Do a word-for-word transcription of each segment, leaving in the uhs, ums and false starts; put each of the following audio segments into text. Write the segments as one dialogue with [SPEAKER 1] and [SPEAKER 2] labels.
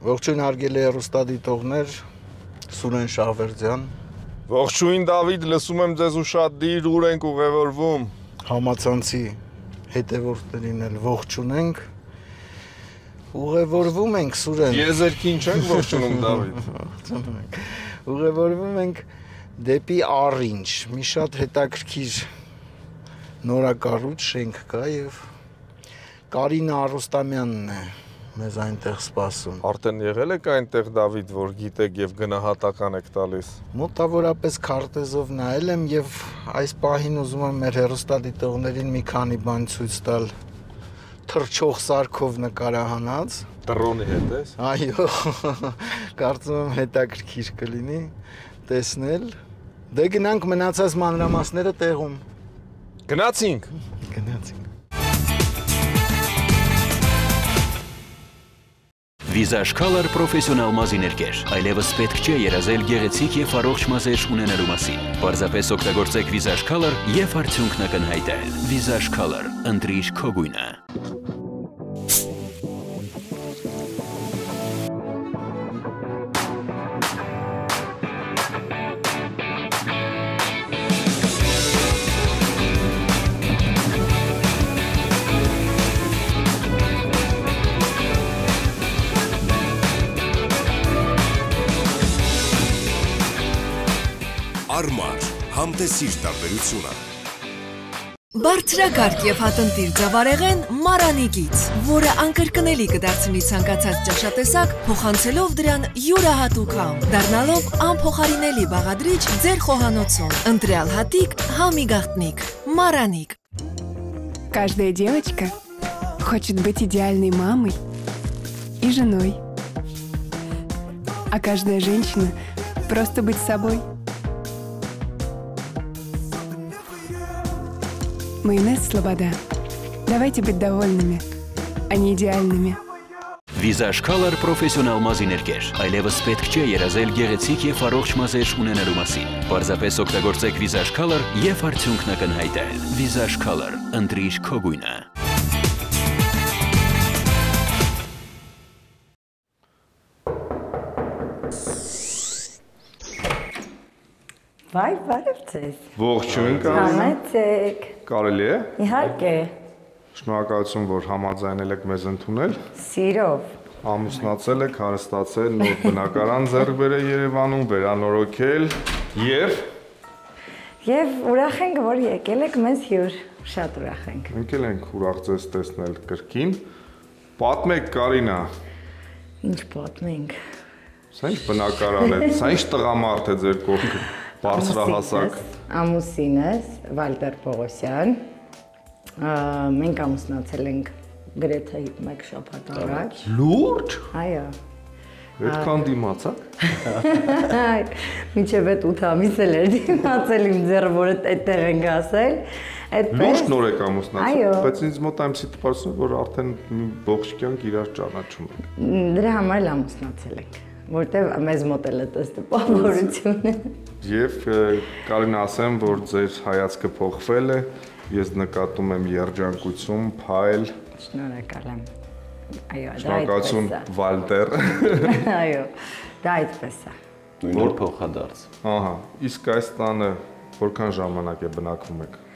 [SPEAKER 1] Ողջույն հարգելի հեռուստադիտողներ, Սուրեն Շահվերդյան։
[SPEAKER 2] Ողջույն Դավիթ, լսում եմ ձեզ ու շատ դիր, ուր ենք ուղևորվում։
[SPEAKER 1] Համացանցի հետևորդներին էլ ողջունենք։ Ուղևորվում ենք Սուրեն։
[SPEAKER 2] Եզերքին չենք ողջունում Դավիթ։
[SPEAKER 1] Ողջունում ենք։ Ուղևորվում ենք դեպի Առինջ, մի շատ հետաքրքիր նորակառույց շենք կա եւ Կարինա Արուստամյանն է մեզ այնտեղ սպասում։
[SPEAKER 2] Արդեն եղել եք այնտեղ Դավիթ, որ գիտեք եւ գնահատական եք տալիս։
[SPEAKER 1] Մոտավորապես քարտեզով նայել եմ եւ այս պահին ուզում եմ մեր հեռուստադիտողներին մի քանի բան ցույց տալ թռչող սարքով նկարահանած։
[SPEAKER 2] Տրոնի հետ ես։
[SPEAKER 1] Այո, կարծում եմ հետաքրքիր կլինի տեսնել։ Դե գնանք մնացած մանրամասները տեղում։
[SPEAKER 2] Գնացինք։
[SPEAKER 1] Գնացինք։
[SPEAKER 3] Վիզաժ Color պրոֆեսիոնալ մազիներկեր, այլևս պետք չէ երազել գեղեցիկ և առողջ մազեր ունենալու մասին։ Պարզապես օգտագործեք Վիզաժ Color և արդյունքն ակնհայտել։ Վիզաժ Color, ընտրիր քո գույնը։
[SPEAKER 4] Արմար, համտեսիր տարբերությունը։
[SPEAKER 5] Բարձրակարգ և հատնտիր ձավարեղեն Մարանիկից, որը անկրկնելի կդարձնի ցանկացած ճաշատեսակ, փոխանցելով դրան յուրահատուկ համ, դառնալով անփոխարինելի բաղադրիչ ձեր խոհանոցում։ Ընտրյալ հատիկ, համի գաղտնիք, Мараник։
[SPEAKER 6] Каждая девочка хочет быть идеальной мамой и женой. А каждая женщина просто быть собой. Майонез Слобода. Давайте быть довольными, а не идеальными.
[SPEAKER 3] Վիզաժ Color պրոֆեսիոնալ մազիներկեր, այլևս պետք չէ երազել գեղեցիկ և առողջ մազեր ունենալու մասին։ Պարզապես օգտագործեք Վիզաժ Color և արդյունքն ակնհայտել։ Վիզաժ Color, ընտրիր քո գույնը։
[SPEAKER 7] Վայ, բարև ձեզ։
[SPEAKER 2] Ողջույն Կարինա։
[SPEAKER 7] Համեցեք։
[SPEAKER 2] Կարելի է։
[SPEAKER 7] Իհարկե։
[SPEAKER 2] Շնորհակալություն, որ համաձայնել եք մեզ ընդունել։
[SPEAKER 7] Սիրով։
[SPEAKER 2] Ամուսնացել եք, հարստացել, նոր բնակարան ձեռք բերել Երևանում, վերանորոգել եւ
[SPEAKER 7] Եվ ուրախ ենք, որ եկել եք մեզ հյուր։ Շատ ուրախ ենք։
[SPEAKER 2] եկել ենք ուրախ ձեզ տեսնել կրկին։ Պատմեք Կարինա։
[SPEAKER 7] Ինչ պատմենք։
[SPEAKER 2] Սա ինչ բնակարան է, սա ինչ տղամարդ է ձեր կողքը։ Բարձրահասակ։
[SPEAKER 7] Ամուսինս Վալտեր Պողոսյան։ Մենք ամուսնացել ենք գրեթե մեկ շաբաթ առաջ։
[SPEAKER 2] Լուրջ։
[SPEAKER 7] Այո։
[SPEAKER 2] Այդքան դիմացակ։
[SPEAKER 7] Մինչև այդ ութ ամիս էլ էր դիմացել իմ ձեռը, որ այդտեղ ենք ասել։
[SPEAKER 2] Լուրջ նոր եք ամուսնացել,
[SPEAKER 7] Այո։
[SPEAKER 2] բայց ինձ մոտ այնպեսի տպարություն որ արդեն ողջ կյանք իրար ճանաչում եք։
[SPEAKER 7] Դրա համար էլ ամուսնացել ենք, որտեղ մեզ մոտ էլ է տես տպավորությունը։
[SPEAKER 2] Եվ կարին ասեմ, որ ձեր հայացքը փոխվել է, ես նկատում եմ երջանկություն, փայլ։
[SPEAKER 7] Շնորհակալ եմ։ Այո, դա
[SPEAKER 2] Շնորհակալություն Վալտեր։
[SPEAKER 7] Այո, դա այդպես է։
[SPEAKER 8] Նոր փոխադարձ։
[SPEAKER 2] Ահա, իսկ այս տանը որքան ժամանակ է բնակվում եք։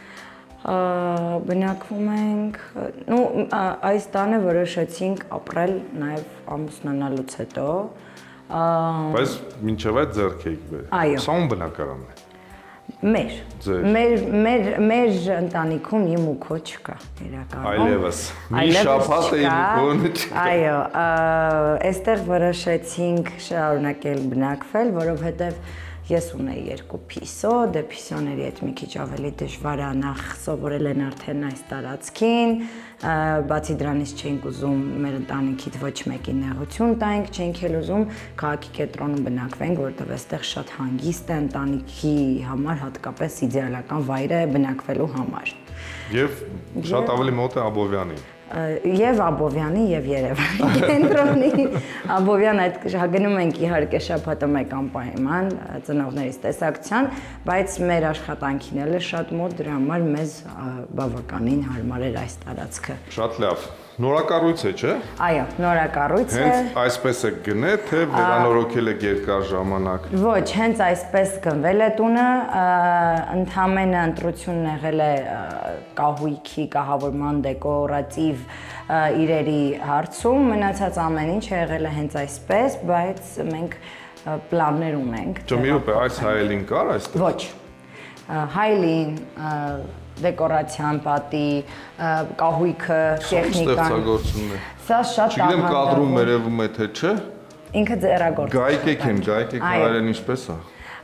[SPEAKER 7] Բնակվում ենք, նու այս տանը որոշեցինք ապրել նաև ամուսնանալուց հետո։
[SPEAKER 2] Բայց մինչև այդ ձեռք եք բերել։
[SPEAKER 7] Այո։
[SPEAKER 2] Սա ում բնակարանն է։
[SPEAKER 7] Մեր։ Մեր մեր մեր ընտանիքում իմ ու քո չկա իրականում։
[SPEAKER 2] Այլևս։ Մի շաբաթ է իմ քոնը չկա։
[SPEAKER 7] Այո, այստեղ որոշեցինք շարունակել բնակվել, որովհետև ես ունեի երկու փիսո, դե փիսոների հետ մի քիչ ավելի դժվար է, նախ սովորել են արդեն այս տարածքին, բացի դրանից չենք ուզում մեր ընտանիքից ոչ մեկի նեղություն տանք, չենք էլ ուզում քաղաքի կենտրոնում բնակվենք, որտեղ այստեղ շատ հանգիստ է ընտանիքի համար, հատկապես իդեալական վայր է բնակվելու համար։
[SPEAKER 2] Եվ շատ ավելի մոտ է Աբովյանին։
[SPEAKER 7] Եվ Աբովյանի եւ Երևանի կենտրոնի Աբովյան այդ գնում ենք իհարկե շաբաթը մեկ անպայման ծնողներից տեսակցության, բայց մեր աշխատանքին էլ է շատ մոտ, դրա համար մեզ բավականին հարմար էր այս տարածքը։
[SPEAKER 2] Շատ լավ։ Նորակառույց է, չէ՞։
[SPEAKER 7] Այո, նորակառույց է։
[SPEAKER 2] Հենց այսպես է գնել, թե վերանորոգել եք երկար ժամանակ։
[SPEAKER 7] Ոչ, հենց այսպես գնվել է տունը, ընդհանրապես ընտրությունն եղել է կահույքի, կահավորման, դեկորատիվ իրերի հարցում, մնացած ամեն ինչ եղել է հենց այսպես, բայց մենք պլաններ ունենք։
[SPEAKER 2] Չէ, մի րոպե, այս հայելին կար այստեղ։
[SPEAKER 7] Ոչ։ Հայելին, դեկորացիան, պատի, կահույքը, տեխնիկան։
[SPEAKER 2] Ստեղծագործումն է։
[SPEAKER 7] Սա շատ
[SPEAKER 2] Չգիտեմ կադրում երևում է թե չէ։
[SPEAKER 7] Ինքը ձեռագործ։
[SPEAKER 2] Գայք եք են, գայք եք հայերեն ինչպես է։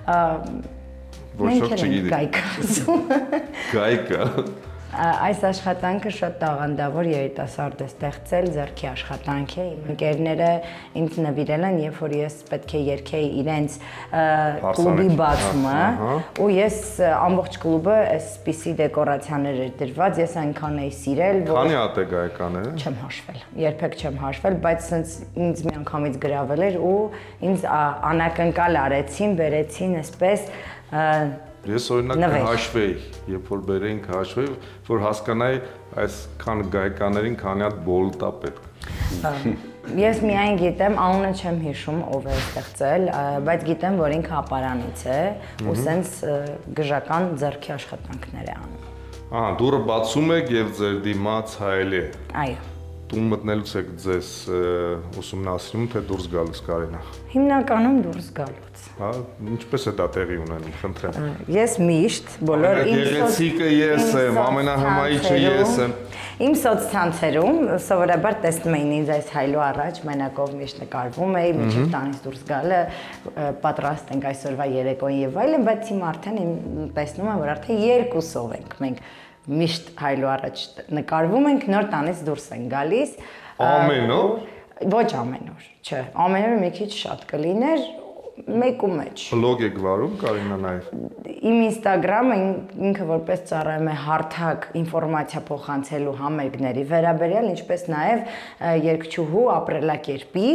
[SPEAKER 2] Ոչ ոք չգիտի։
[SPEAKER 7] Գայք ասում։
[SPEAKER 2] Գայքը։
[SPEAKER 7] Այս աշխատանքը շատ տաղանդավոր երիտասարդ է ստեղծել, ձեռքի աշխատանք է։ Իմ ընկերները ինձ նվիրել են, երբ որ ես պետք է երգեի իրենց կլուբի բացումը, ու ես ամբողջ կլուբը այսպիսի դեկորացիաներ էր դրված, ես այնքան էի սիրել, որ
[SPEAKER 2] Քանի հատ է գայկաները։
[SPEAKER 7] Չեմ հաշվել, երբեք չեմ հաշվել, բայց սենց ինձ մի անգամից գրավել էր ու ինձ անակնկալ արեցին, բերեցին այսպես
[SPEAKER 2] Ես օրինակ հաշվեի, երբ որ բերեինք հաշվեի, որ հասկանայի այսքան գայկաներին քանի հատ բոլտ է պետք։
[SPEAKER 7] Ես միայն գիտեմ, անունը չեմ հիշում ով է ստեղծել, բայց գիտեմ, որ ինքը ապարանից է ու սենց գժական ձեռքի աշխատանքներ է անում։
[SPEAKER 2] Ահա, դուռը բացում եք եւ ձեր դիմաց հայելի է։
[SPEAKER 7] Այո։
[SPEAKER 2] Տուն մտնելուց եք ձեզ ուսումնասիրում, թե դուրս գալուց Կարինա։
[SPEAKER 7] Հիմնականում դուրս գալուց։
[SPEAKER 2] Հա, ինչպես է դա տեղի ունենում, խնդրեմ։
[SPEAKER 7] Ես միշտ բոլոր
[SPEAKER 2] իմ գեղեցիկը ես եմ, ամենահմայիչը ես եմ։
[SPEAKER 7] Իմ սոցցանցերում սովորաբար տեսնում էին ինձ այս հայլու առաջ, մենակով միշտ նկարվում էի, մինչև տանից դուրս գալը, պատրաստ ենք այսօրվա երեկոյին եւ այլն, բայց հիմա արդեն տեսնում եմ, որ արդեն երկուսով ենք մենք միշտ հայլու առաջ նկարվում ենք, նոր տանից դուրս են գալիս։
[SPEAKER 2] Ամեն օր։
[SPEAKER 7] Ոչ ամեն օր, չէ, ամեն օր մի քիչ շատ կլիներ, մեկու մեջ։
[SPEAKER 2] Բլոգ եք վարում, Կարինա նաև։
[SPEAKER 7] Իմ Instagram-ը ինքը որպես ծառայում է հարթակ ինֆորմացիա փոխանցելու համերգների վերաբերյալ, ինչպես նաև երգչուհու ապրելակերպի։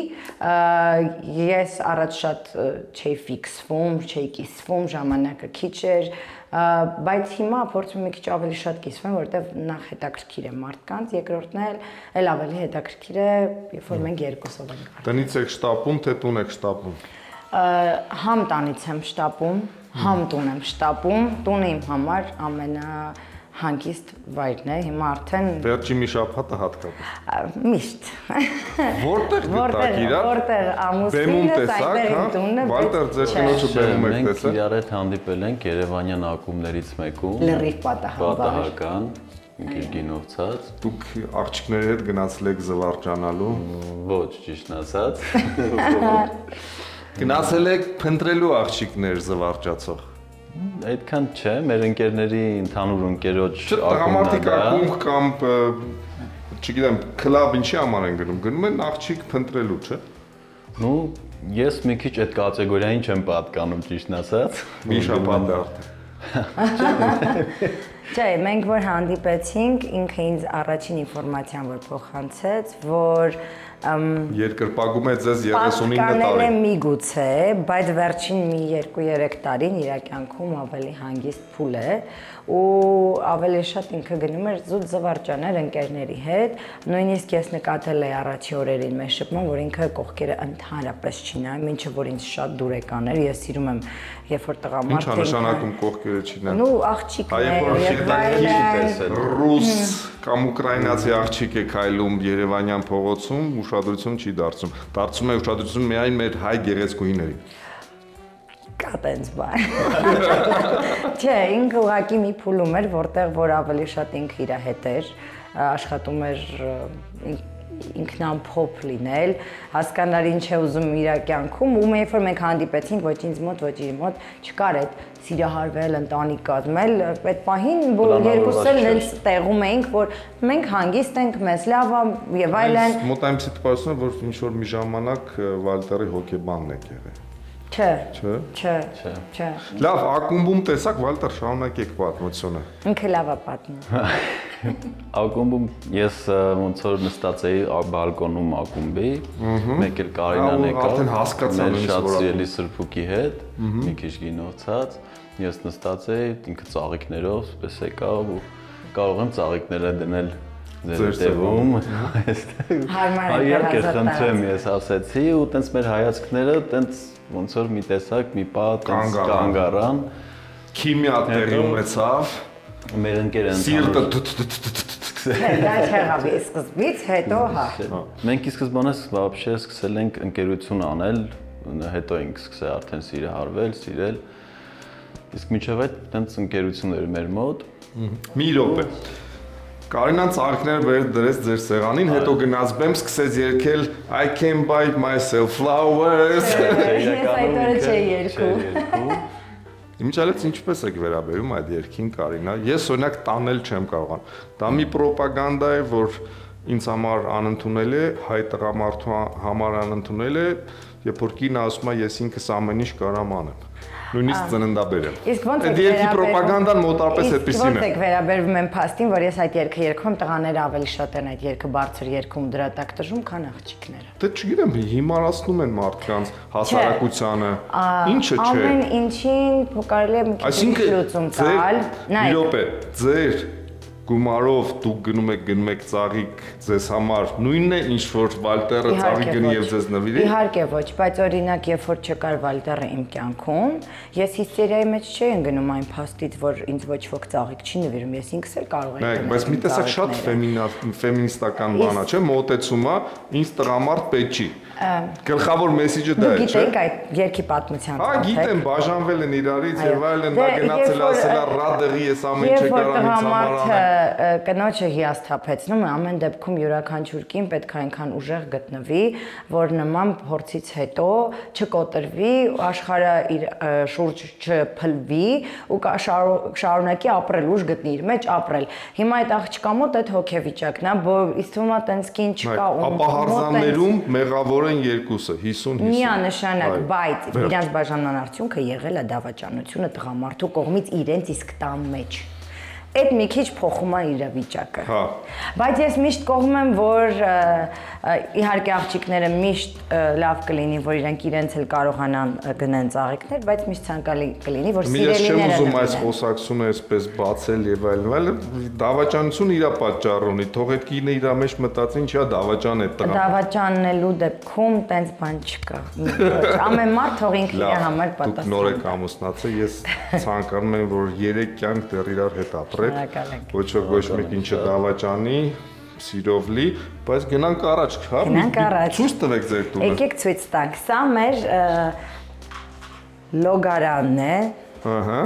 [SPEAKER 7] Ես առաջ շատ չէի ֆիքսվում, չէի կիսվում, ժամանակը քիչ էր, բայց հիմա փորձում եմ մի քիչ ավելի շատ կիսվեմ, որովհետև նախ հետաքրքիր է մարդկանց, երկրորդն էլ էլ ավելի հետաքրքիր է, երբ որ մենք երկուսով ենք։
[SPEAKER 2] Տնից եք շտապում, թե տուն եք շտապում։
[SPEAKER 7] Համ տանից եմ շտապում, համ տուն եմ շտապում, տունը իմ համար ամենահանգիստ վայրն է, հիմա արդեն
[SPEAKER 2] Վերջի մի շաբաթը հատկապես։
[SPEAKER 7] Միշտ։
[SPEAKER 2] Որտեղ գտաք իրար։
[SPEAKER 7] Որտեղ ամուսինս այդտեղ իմ տունը։
[SPEAKER 2] Վալտեր, ձեր կնոջը բերում եք
[SPEAKER 8] Մենք
[SPEAKER 2] տեսա։
[SPEAKER 8] իրար հետ հանդիպել ենք Երևանյան ակումբներից մեկում։
[SPEAKER 7] Լրիվ պատահաբար։
[SPEAKER 8] Պատահական, գիրգինովցած։
[SPEAKER 2] Դուք աղջիկների հետ գնացել եք զվարճանալու։
[SPEAKER 8] Ոչ, ճիշտ ասած։
[SPEAKER 2] Գնացել եք փնտրելու աղջիկներ զվարճացող։
[SPEAKER 8] Այդքան չէ, մեր ընկերների ընդհանուր ընկերոջ
[SPEAKER 2] ակումբն է։ Ակումբ կամ չգիտեմ, քլաբ ինչի համար են գնում, գնում են աղջիկ փնտրելու, չէ՞։
[SPEAKER 8] Ну, ես մի քիչ այդ կատեգորիային չեմ պատկանում, ճիշտ ասած։
[SPEAKER 2] Մի շաբաթ արդեն։
[SPEAKER 7] Չէ, մենք որ հանդիպեցինք, ինքը ինձ առաջին ինֆորմացիան որ փոխանցեց, որ
[SPEAKER 2] երկրպագում է ձեզ երեսունինը տարի։
[SPEAKER 7] Պատկանել է միգուցե, բայց վերջին մի երկու երեք տարին իր կյանքում ավելի հանգիստ փուլ է ու ավելի շատ ինքը գնում էր զուտ զվարճաներ ընկերների հետ, նույնիսկ ես նկատել էի առաջի օրերին մեր շփման, որ ինքը կողքերը ընդհանրապես չի նայում, ինչը որ ինձ շատ դուրեկան էր, ես սիրում եմ, երբ որ տղամարդը
[SPEAKER 2] Ինչ նշանակում կողքերը չի նայում։
[SPEAKER 7] Ну, աղջիկներ,
[SPEAKER 2] ռուս կամ ուկրաինացի աղջիկ է քայլում Երևանյան փողոցում, ուշադրություն չի դարձում։ Դարձում է ուշադրություն միայն մեր հայ գեղեցկուհիների։
[SPEAKER 7] Կա տենց բան։ Չէ, ինքը ուղղակի մի փուլում էր, որտեղ որ ավելի շատ ինքը իր հետ էր, աշխատում էր ինքնամփոփ լինել, հասկանալ ինչ է ուզում իր կյանքում, ու երբ որ մենք հանդիպեցինք, ոչ ինձ մոտ, ոչ իր մոտ, չկար այդ սիրահարվել, ընտանիք կազմել, այդ պահին երկուսս էլ հենց տեղում էինք, որ մենք հանգիստ ենք, մեզ լավ է եւ այլն։
[SPEAKER 2] Մոտ այնպեսի տպավորություն է, որ ինչ որ մի ժամանակ Վալտերի հոկեբանն եք եղել։
[SPEAKER 7] Չէ։
[SPEAKER 2] Չէ։
[SPEAKER 7] Չէ։ Չէ։
[SPEAKER 2] Լավ, ակումբում տեսակ Վալտեր շարունակեք պատմությունը։
[SPEAKER 7] Ինքը լավ է պատմում։
[SPEAKER 8] Ակումբում ես ոնց որ նստած էի բալկոնում ակումբի, մեկ էլ Կարինան եկավ։
[SPEAKER 2] Արդեն հասկացա նույնիսկ
[SPEAKER 8] որ սիրելի սրբուկի հետ, մի քիչ գինովցած, ես նստած էի, ինքը ծաղիկներով, պես եկավ ու կարող եմ ծաղիկները դնել ձերտևում, իհարկե խնդրեմ ես ասեցի ու տենց մեր հայացքները տենց ոնց որ մի տեսակ մի պա տենց կանգ առան,
[SPEAKER 2] քիմիա տեղի ունեցավ,
[SPEAKER 8] մեր ընկերը
[SPEAKER 2] սիրտը
[SPEAKER 7] դա չեղավ սկզբից, հետո հա։
[SPEAKER 8] Մենք ի սկզբանե вообще սկսել ենք ընկերություն անել, հետո ենք սկսել արդեն սիրահարվել, սիրել, իսկ մինչև այդ տենց ընկերություններ մեր մոտ։
[SPEAKER 2] Մի րոպե։ Կարինան ծաղիկները վեր դրեց ձեր սեղանին, հետո գնաց բեմ, սկսեց երգել I can buy myself flowers։
[SPEAKER 7] Ես այդ օրը չէի երգում։
[SPEAKER 2] Իմիջալից ինչպես եք վերաբերում այդ երգին, Կարինա։ Ես օրինակ տանել չեմ կարողանում։ Դա մի պրոպագանդա է, որ ինձ համար անընդունել է, հայ տղամարդու համար անընդունել է, երբ որ կինը ասում է ես ինքս ամեն ինչ կարամ անեմ։ Նույնիսկ ծննդաբեր եմ։
[SPEAKER 7] Իսկ ո՞նց
[SPEAKER 2] է երգի պրոպագանդան մոտապես այդպեսին է։
[SPEAKER 7] Ո՞նց եք վերաբերվում եմ փաստին, որ ես այդ երգը երգում, տղաները ավելի շատ են այդ երգը բարձր երգում դրա տակ տժում, քան աղջիկները։
[SPEAKER 2] Դե չգիտեմ, հիմարացնում են մարդկանց հասարակությանը։ Ինչը չէ։
[SPEAKER 7] Ամեն ինչին կարելի է մի քիչ լուծում տալ։
[SPEAKER 2] Մի րոպե, ձեր գումարով դուք գնում եք գնում եք ծաղիկ ձեզ համար նույնն է ինչ որ Վալտերը ծաղիկ գնի եւ ձեզ նվիրի։
[SPEAKER 7] Իհարկե ոչ, բայց օրինակ երբ որ չկար Վալտերը իմ կյանքում, ես հիստերիայի մեջ չէի ընկնում այն փաստից, որ ինձ ոչ ոք ծաղիկ չի նվիրում, ես ինքս էլ կարող եմ։
[SPEAKER 2] Նայեք, բայց մի տեսակ շատ ֆեմինիստական բան է, չէ՞, մոտեցումա, ինձ տղամարդ պետք չի։ Գլխավոր մեսեջը դա է, չէ՞։
[SPEAKER 7] Դուք գիտեք այդ երկի պատմության
[SPEAKER 2] Հա, գիտեմ, բաժանվել են իրարից եւ այլն, դա գնացել ասելա ռադեղի ես ամեն ինչ կարամ ինձ համար անել։
[SPEAKER 7] Կնոջը հիասթափեցնում է, ամեն դեպքում յուրաքանչյուր կին պետք է այնքան ուժեղ գտնվի, որ նման փորձից հետո չկոտրվի, աշխարհը իր շուրջ չփլվի ու շարունակի ապրել, ուժ գտնի իր մեջ ապրել։ Հիմա այդ աղջկա մոտ այդ հոգեվիճակն է, որ իսկ թվում է տենց կին չկա ու
[SPEAKER 2] ապա հարզաններում մեղավոր են երկուսը հիսուն հիսուն։
[SPEAKER 7] Միանշանակ, բայց իրանց բաժանման արդյունքը եղել է դավաճանությունը տղամարդու կողմից իրենց իսկ տան մեջ։ Այդ մի քիչ փոխում է իրավիճակը։ Հա։ Բայց ես միշտ կողմ եմ, որ իհարկե աղջիկները միշտ լավ կլինի, որ իրենք իրենց էլ կարողանան գնեն ծաղիկներ, բայց միշտ ցանկալի կլինի, որ սիրելիները։
[SPEAKER 2] Ես չեմ ուզում այս խոսակցությունը այսպես բացել եւ այլն, այլ դավաճանությունը իր պատճառ ունի, թող այդ կինը իր մեջ մտածի ինչա դավաճան է տղա։
[SPEAKER 7] Դավաճանելու դեպքում տենց բան չկա։ Ամեն մարդ թող ինքը իր համար պատասխան։
[SPEAKER 2] Դուք նոր եք ամուսնացել, ես ցանկանում եմ, որ երեք կյանք դեռ իրար հետ ապրեք։ Ոչ ոք ոչ մեկ ինչը դավաճանի, սիրով լի, բայց գնանք առաջ, հա։
[SPEAKER 7] Գնանք առաջ։
[SPEAKER 2] Ցույց տվեք ձեր տունը։
[SPEAKER 7] Եկեք ցույց տանք։ Սա մեր լոգարանն է։
[SPEAKER 2] Ահա։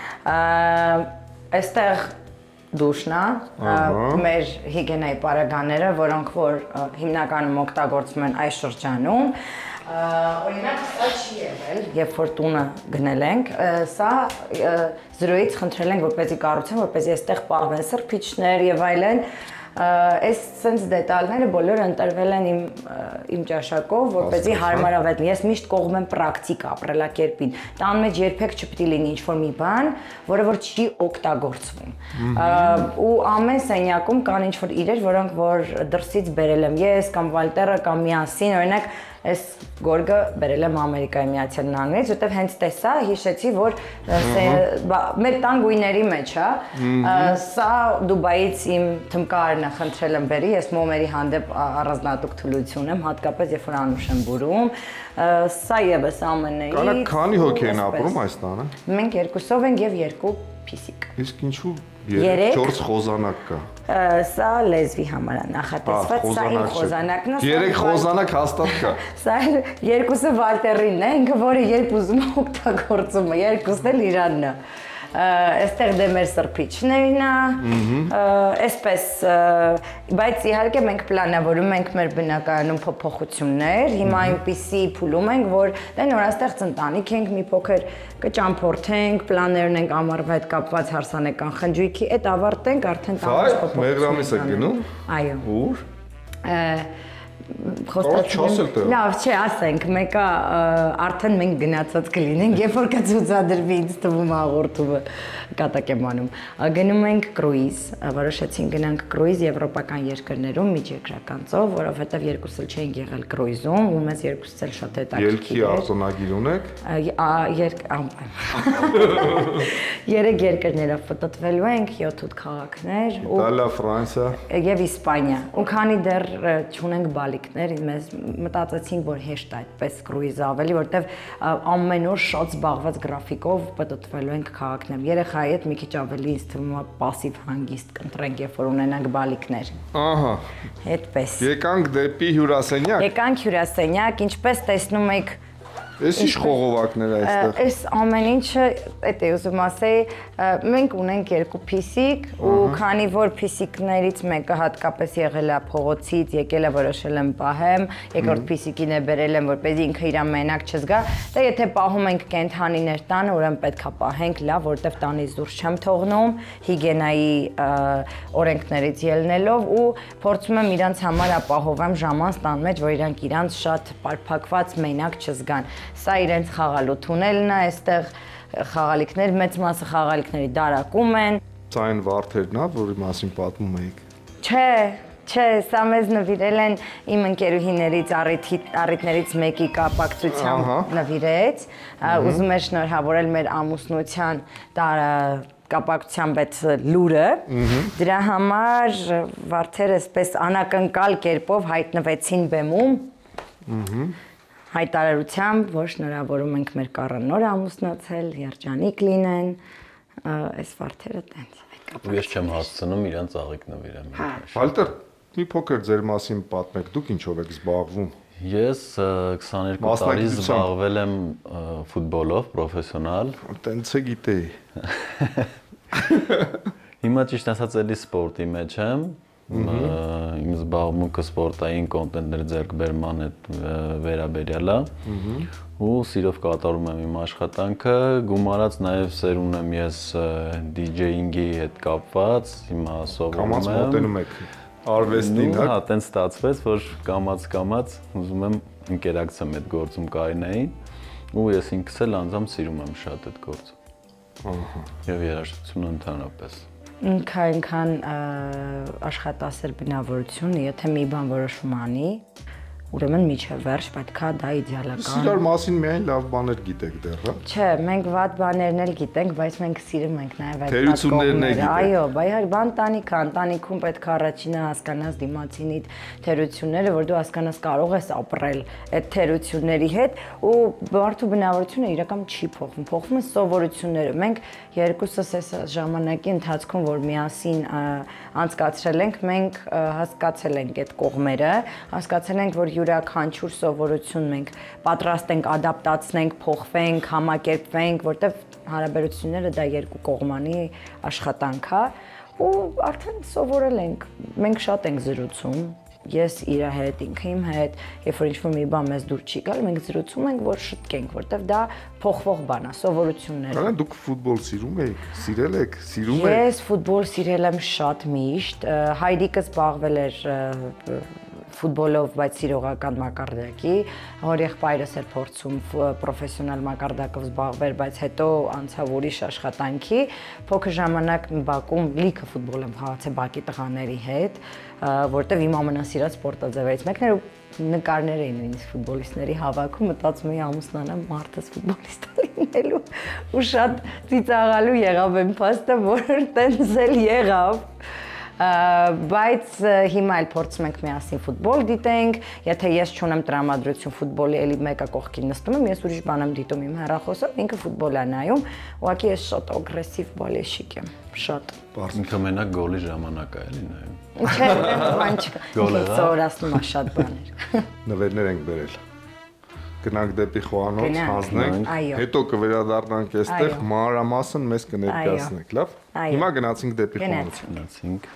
[SPEAKER 7] Այստեղ դուշն է, մեր հիգիենայի պարագաները, որոնք որ հիմնականում օգտագործվում են այս շրջանում։ Օրինակ սա չի եղել, երբ որ տունը գնել ենք, սա զրոյից խնդրել ենք, որպեսզի կառուցեն, որպեսզի այստեղ պահվեն սրբիչներ եւ այլն։ Այս sense դետալները բոլորը ընտրվել են իմ իմ ճաշակով, որպեսզի հարմարավետ լինի։ Ես միշտ կողմ եմ պրակտիկ ապրելակերպին։ Տան մեջ երբեք չպետք է լինի ինչ-որ մի բան, որը որ չի օգտագործվում։ Ու ամեն սենյակում կան ինչ-որ իրեր, որոնք որ դրսից բերել եմ ես կամ Վալտերը կամ միասին, օրինակ Այս գորգը բերել եմ Ամերիկայի Միացյալ Նահանգներից, որտեղ հենց տեսա, հիշեցի, որ մեր տան գույների մեջ է, սա Դուբայից իմ թմկարն է խնդրել եմ բերի, ես մոմերի հանդեպ առանձնահատուկ թուլություն եմ, հատկապես երբ որ անուշ եմ բուրում, սա եւս ամենից։
[SPEAKER 2] Կանա քանի հոգի են ապրում այս տանը։
[SPEAKER 7] Մենք երկուսով ենք եւ երկու փիսիկ։
[SPEAKER 2] Իսկ ինչու չորս խոզանակ կա։
[SPEAKER 7] Սա լեզվի համար է նախատեսված, սա իմ խոզանակն է։
[SPEAKER 2] Երեք խոզանակ հաստատ կա։
[SPEAKER 7] Սա երկուսը Վալտերինն է, ինքը որը երբ ուզում է օգտագործում է, երկուսն էլ իրանն է։ Այստեղ դե մեր սրբիչներն է, այսպես, բայց իհարկե մենք պլանավորում ենք մեր բնակարանում փոփոխություններ, հիմա այնպիսի փուլում ենք, որ դե նորաստեղծ ընտանիք ենք, մի փոքր կճամփորդենք, պլաններ ունենք ամառվա հետ կապված հարսանեկան խնջույքի, այդ ավարտենք արդեն տանիք փոփոխություններ։
[SPEAKER 2] Մեղրամիս եք գնում։
[SPEAKER 7] Այո։
[SPEAKER 2] Ուր։
[SPEAKER 7] խոստացել։ Լավ, չէ, ասենք, մեկը արդեն մենք գնացած կլինենք, երբ որ կցուցադրվի ինձ թվում հաղորդումը կատակ եմ անում։ Գնում ենք կրուիզ, որոշեցինք գնանք կրուիզ եվրոպական երկրներում միջերկրական ծով, որովհետև երկուսս էլ չէինք եղել կրուիզում, ու մեզ երկուսս էլ շատ հետաքրքիր էր։ Ելքի արտոնագիր ունեք։ Երեք երկրներով պատտվելու ենք, յոթ քաղաքներ։
[SPEAKER 2] Իտալիա, Ֆրանսիա
[SPEAKER 7] եւ Իսպանիա։ Ու քանի դեռ չունենք բալիկներ, մեզ մտածեցինք, որ հեշտ է այդպես կրուիզ ավելի, որտեվ ամեն օր շատ զբաղված գրաֆիկով պատտվելու ենք քաղաքներում։ Երեխայի հետ մի քիչ ավելի ինձ թվում է пассив հանգիստ կընտրենք, երբ որ ունենանք բալիկներ։ Ահա։ Այդպես։
[SPEAKER 2] Եկանք դեպի հյուրասենյակ։
[SPEAKER 7] Եկանք հյուրասենյակ, ինչպես տեսնում եք,
[SPEAKER 2] Էս ինչ խողովակներ է այստեղ։
[SPEAKER 7] Էս ամեն ինչը, էդ է ուզում ասեի, մենք ունենք երկու փիսիկ ու քանի որ փիսիկներից մեկը հատկապես եղել է փողոցից, եկել է որոշել եմ պահեմ, երկրորդ փիսիկին է բերել եմ, որպեսզի ինքը իր մենակ չզգա, դե եթե պահում ենք կենթանիներ տանը, ուրեմն պետք է պահենք լավ, որտեվ տանից դուրս չեմ թողնում, հիգիենայի օրենքներից ելնելով ու փորձում եմ իրանց համար ապահովեմ ժամանց տան մեջ, որ իրանք իրանց շատ պարփակված մենակ չզգան։ Սա իրենց խաղալու թունելն է, այստեղ խաղալիքներ, մեծ մասը խաղալիքների դարակում են։
[SPEAKER 2] Սա այն վարդերն է, որի մասին պատմում էիք։
[SPEAKER 7] Չէ, չէ, սա մեզ նվիրել են իմ ընկերուհիներից, առիթներից մեկի կապակցությամբ նվիրեց, ուզում էր շնորհավորել մեր ամուսնության կապակցությամբ այդ լուրը, դրա համար վարդերը այսպես անակնկալ կերպով հայտնվեցին բեմում, հայտարարությամբ, որ շնորհավորում ենք մեր կառանոր ամուսնացել, երջանիկ լինեն, այս վարդերը տենց։
[SPEAKER 8] Ու ես չեմ հասցնում իրանց աղիք նվիրեմ։
[SPEAKER 2] Վալտեր, մի փոքր ձեր մասին պատմեք, դուք ինչով եք զբաղվում։
[SPEAKER 8] Ես քսաներկու տարի զբաղվել եմ ֆուտբոլով, պրոֆեսիոնալ։
[SPEAKER 2] Տենց է գիտեի։
[SPEAKER 8] Հիմա ճիշտ ասած էլի սպորտի մեջ եմ։ Իմ զբաղմունքը սպորտային կոնտենտներ ձեռքբերման հետ վերաբերյալ է ու սիրով կատարում եմ իմ աշխատանքը, գումարած նաև սեր ունեմ ես դիջեյինգի հետ կապված, հիմա սովորում եմ։
[SPEAKER 2] Կամաց մոտենում եք արվեստին, հա։
[SPEAKER 8] Հա, տենց ստացվեց, որ կամաց-կամաց ուզում եմ ինտերակցիամ այդ գործում Կարինեին ու ես ինքս էլ անձամբ սիրում եմ շատ այդ գործը։ Ահա։ Եվ երաժշտությունը ընդհանրապես։
[SPEAKER 7] Ինքը այնքան աշխատասեր բնավորություն, եթե մի բան որոշում անի, ուրեմն միջև վերջ պետքա դա իդեալական։
[SPEAKER 2] Սիրար մասին միայն լավ բաներ գիտեք դեռ, հա։
[SPEAKER 7] Չէ, մենք վատ բաներն էլ գիտենք, բայց մենք սիրում ենք նաև այդ
[SPEAKER 2] թերություններն։
[SPEAKER 7] Այո, բայ բանտանիք, ընտանիքում պետք է առաջինը հասկանաս դիմացինի թերությունները, որ դու հասկանաս կարող ես ապրել այդ թերությունների հետ ու մարդու բնավորությունը իրականում չի փոխվում, փոխվում են սովորությունները։ Մենք երկուսս այս ժամանակի ընթացքում, որ միասին անցկացրել ենք, մենք հասկացել ենք այդ կողմերը, հասկացել ենք, որ յուրաքանչյուր սովորություն մենք պատրաստ ենք ադապտացնենք, փոխվենք, համակերպվենք, որտեվ հարաբերությունները դա երկու կողմանի աշխատանք է ու արդեն սովորել ենք։ Մենք շատ ենք զրուցում, ես իր հետ, ինքը իմ հետ, երբ որ ինչ-որ մի բան մեզ դուր չի գալ, մենք զրուցում ենք, որ շտկենք, որտեվ դա փոխվող բան է, սովորություններ։
[SPEAKER 2] Կանա դուք ֆուտբոլ սիրում եք, սիրել եք, սիրում եք։
[SPEAKER 7] Ես ֆուտբոլ սիրել եմ շատ միշտ, հայրիկս զբաղվել էր ֆուտբոլով, բայց սիրողական մակարդակի, հորեղբայրս էր փորձում պրոֆեսիոնալ մակարդակով զբաղվել, բայց հետո անցավ ուրիշ աշխատանքի, փոքր ժամանակ Բաքում լիքը ֆուտբոլ եմ խաղացել Բաքի տղաների հետ, որտեվ իմ ամենասիրած սպորտաձևերից մեկն էր ու նկարներ էին ինձ ֆուտբոլիստների հավաքում, մտածում էի ամուսնանամ մարդս ֆուտբոլիստ լինելու ու շատ ծիծաղալու եղավ այն փաստը, որ տենց էլ եղավ։ Բայց հիմա էլ փորձում ենք միասին ֆուտբոլ դիտենք, եթե ես չունեմ տրամադրություն ֆուտբոլի, էլի մեկը կողքին նստում եմ, ես ուրիշ բան եմ դիտում իմ հեռախոսով, ինքը ֆուտբոլ է նայում, ուղղակի ես շատ ագրեսիվ բալեշիկ եմ, շատ։
[SPEAKER 8] Ինքը մենակ գոլի ժամանակ է էլի նայում։
[SPEAKER 7] Չէ, բան չկա։ Ինքը սովորացնում է շատ բաներ։
[SPEAKER 2] Նվերներ ենք բերել։ Գնանք դեպի խոհանոց, հանձնենք, հետո կվերադառնանք այստեղ, մանրամասն մեզ կներկայացնեք, լավ։ Հիմա գնացինք դեպի խոհանոց։
[SPEAKER 8] Գնացինք։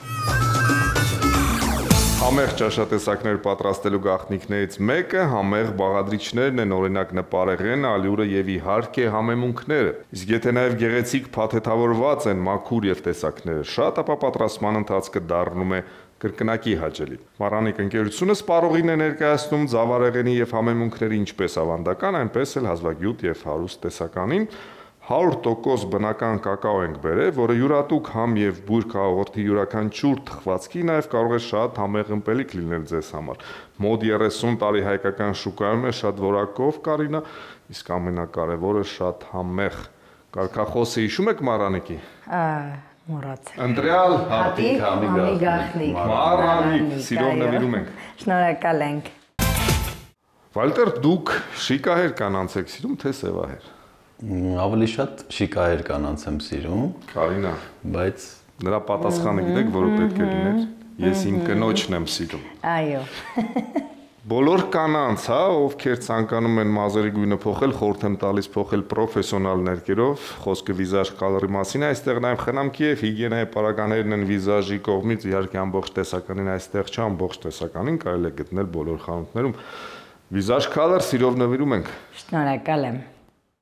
[SPEAKER 2] Համեղ ճաշատեսակներ պատրաստելու գաղտնիքներից մեկը համեղ բաղադրիչներն են, օրինակ նպարեղենը, ալյուրը եւ իհարկե համեմունքները։ Իսկ եթե նաեւ գեղեցիկ փաթեթավորված են մաքուր եւ տեսակները շատ, ապա պատրաստման ընթացքը դառնում է կրկնակի հաճելի։ Մարանիկ ընկերությունը սպառողին է ներկայացնում ծավալեղենի եւ համեմունքների ինչպես ավանդական, այնպես էլ հազվագյուտ եւ հարուստ տեսականին։ հարյուր տոկոս բնական կակաո ենք բերել, որը յուրատուկ համ եւ բույր կաղորդի յուրաքանչյուր թխվածքի նաեւ կարող է շատ համեղ ըմպելիք լինել ձեզ համար։ Մոտ երեսուն տարի հայկական շուկայում է շատ որակով Կարինա, իսկ ամենակարևորը շատ համեղ։ Կարգախոսը հիշում եք Մարանիկի։
[SPEAKER 7] Մոռացել։
[SPEAKER 2] Ընտրյալ
[SPEAKER 7] հատիկ համի գախնիկ։
[SPEAKER 2] Մարանիկ, սիրով նվիրում ենք։
[SPEAKER 7] Շնորհակալ ենք։
[SPEAKER 2] Վալտեր, դուք շիկահեր կանանց եք սիրում, թե սևահեր։
[SPEAKER 8] Ավելի շատ շիկահեր կանանց եմ սիրում։
[SPEAKER 2] Կարինա,
[SPEAKER 8] բայց
[SPEAKER 2] նրա պատասխանը գիտեք, որը պետք է լիներ։ Ես իմ կնոջն եմ սիրում։
[SPEAKER 7] Այո։
[SPEAKER 2] Բոլոր կանանց, հա, ովքեր ցանկանում են մազերի գույնը փոխել, խորհուրդ եմ տալիս փոխել պրոֆեսիոնալ ներկերով, խոսքը վիզաժ կալորի մասին, այստեղ նաև խնամքի եւ հիգիենայի պարագաներն են վիզաժի կողմից, իհարկե ամբողջ տեսականին այստեղ չէ, ամբողջ տեսականին կարելի է գտնել բոլոր խանութներում։ Վիզաժ կալոր սիրով նվիրում ենք։
[SPEAKER 7] Շնորհակալ եմ։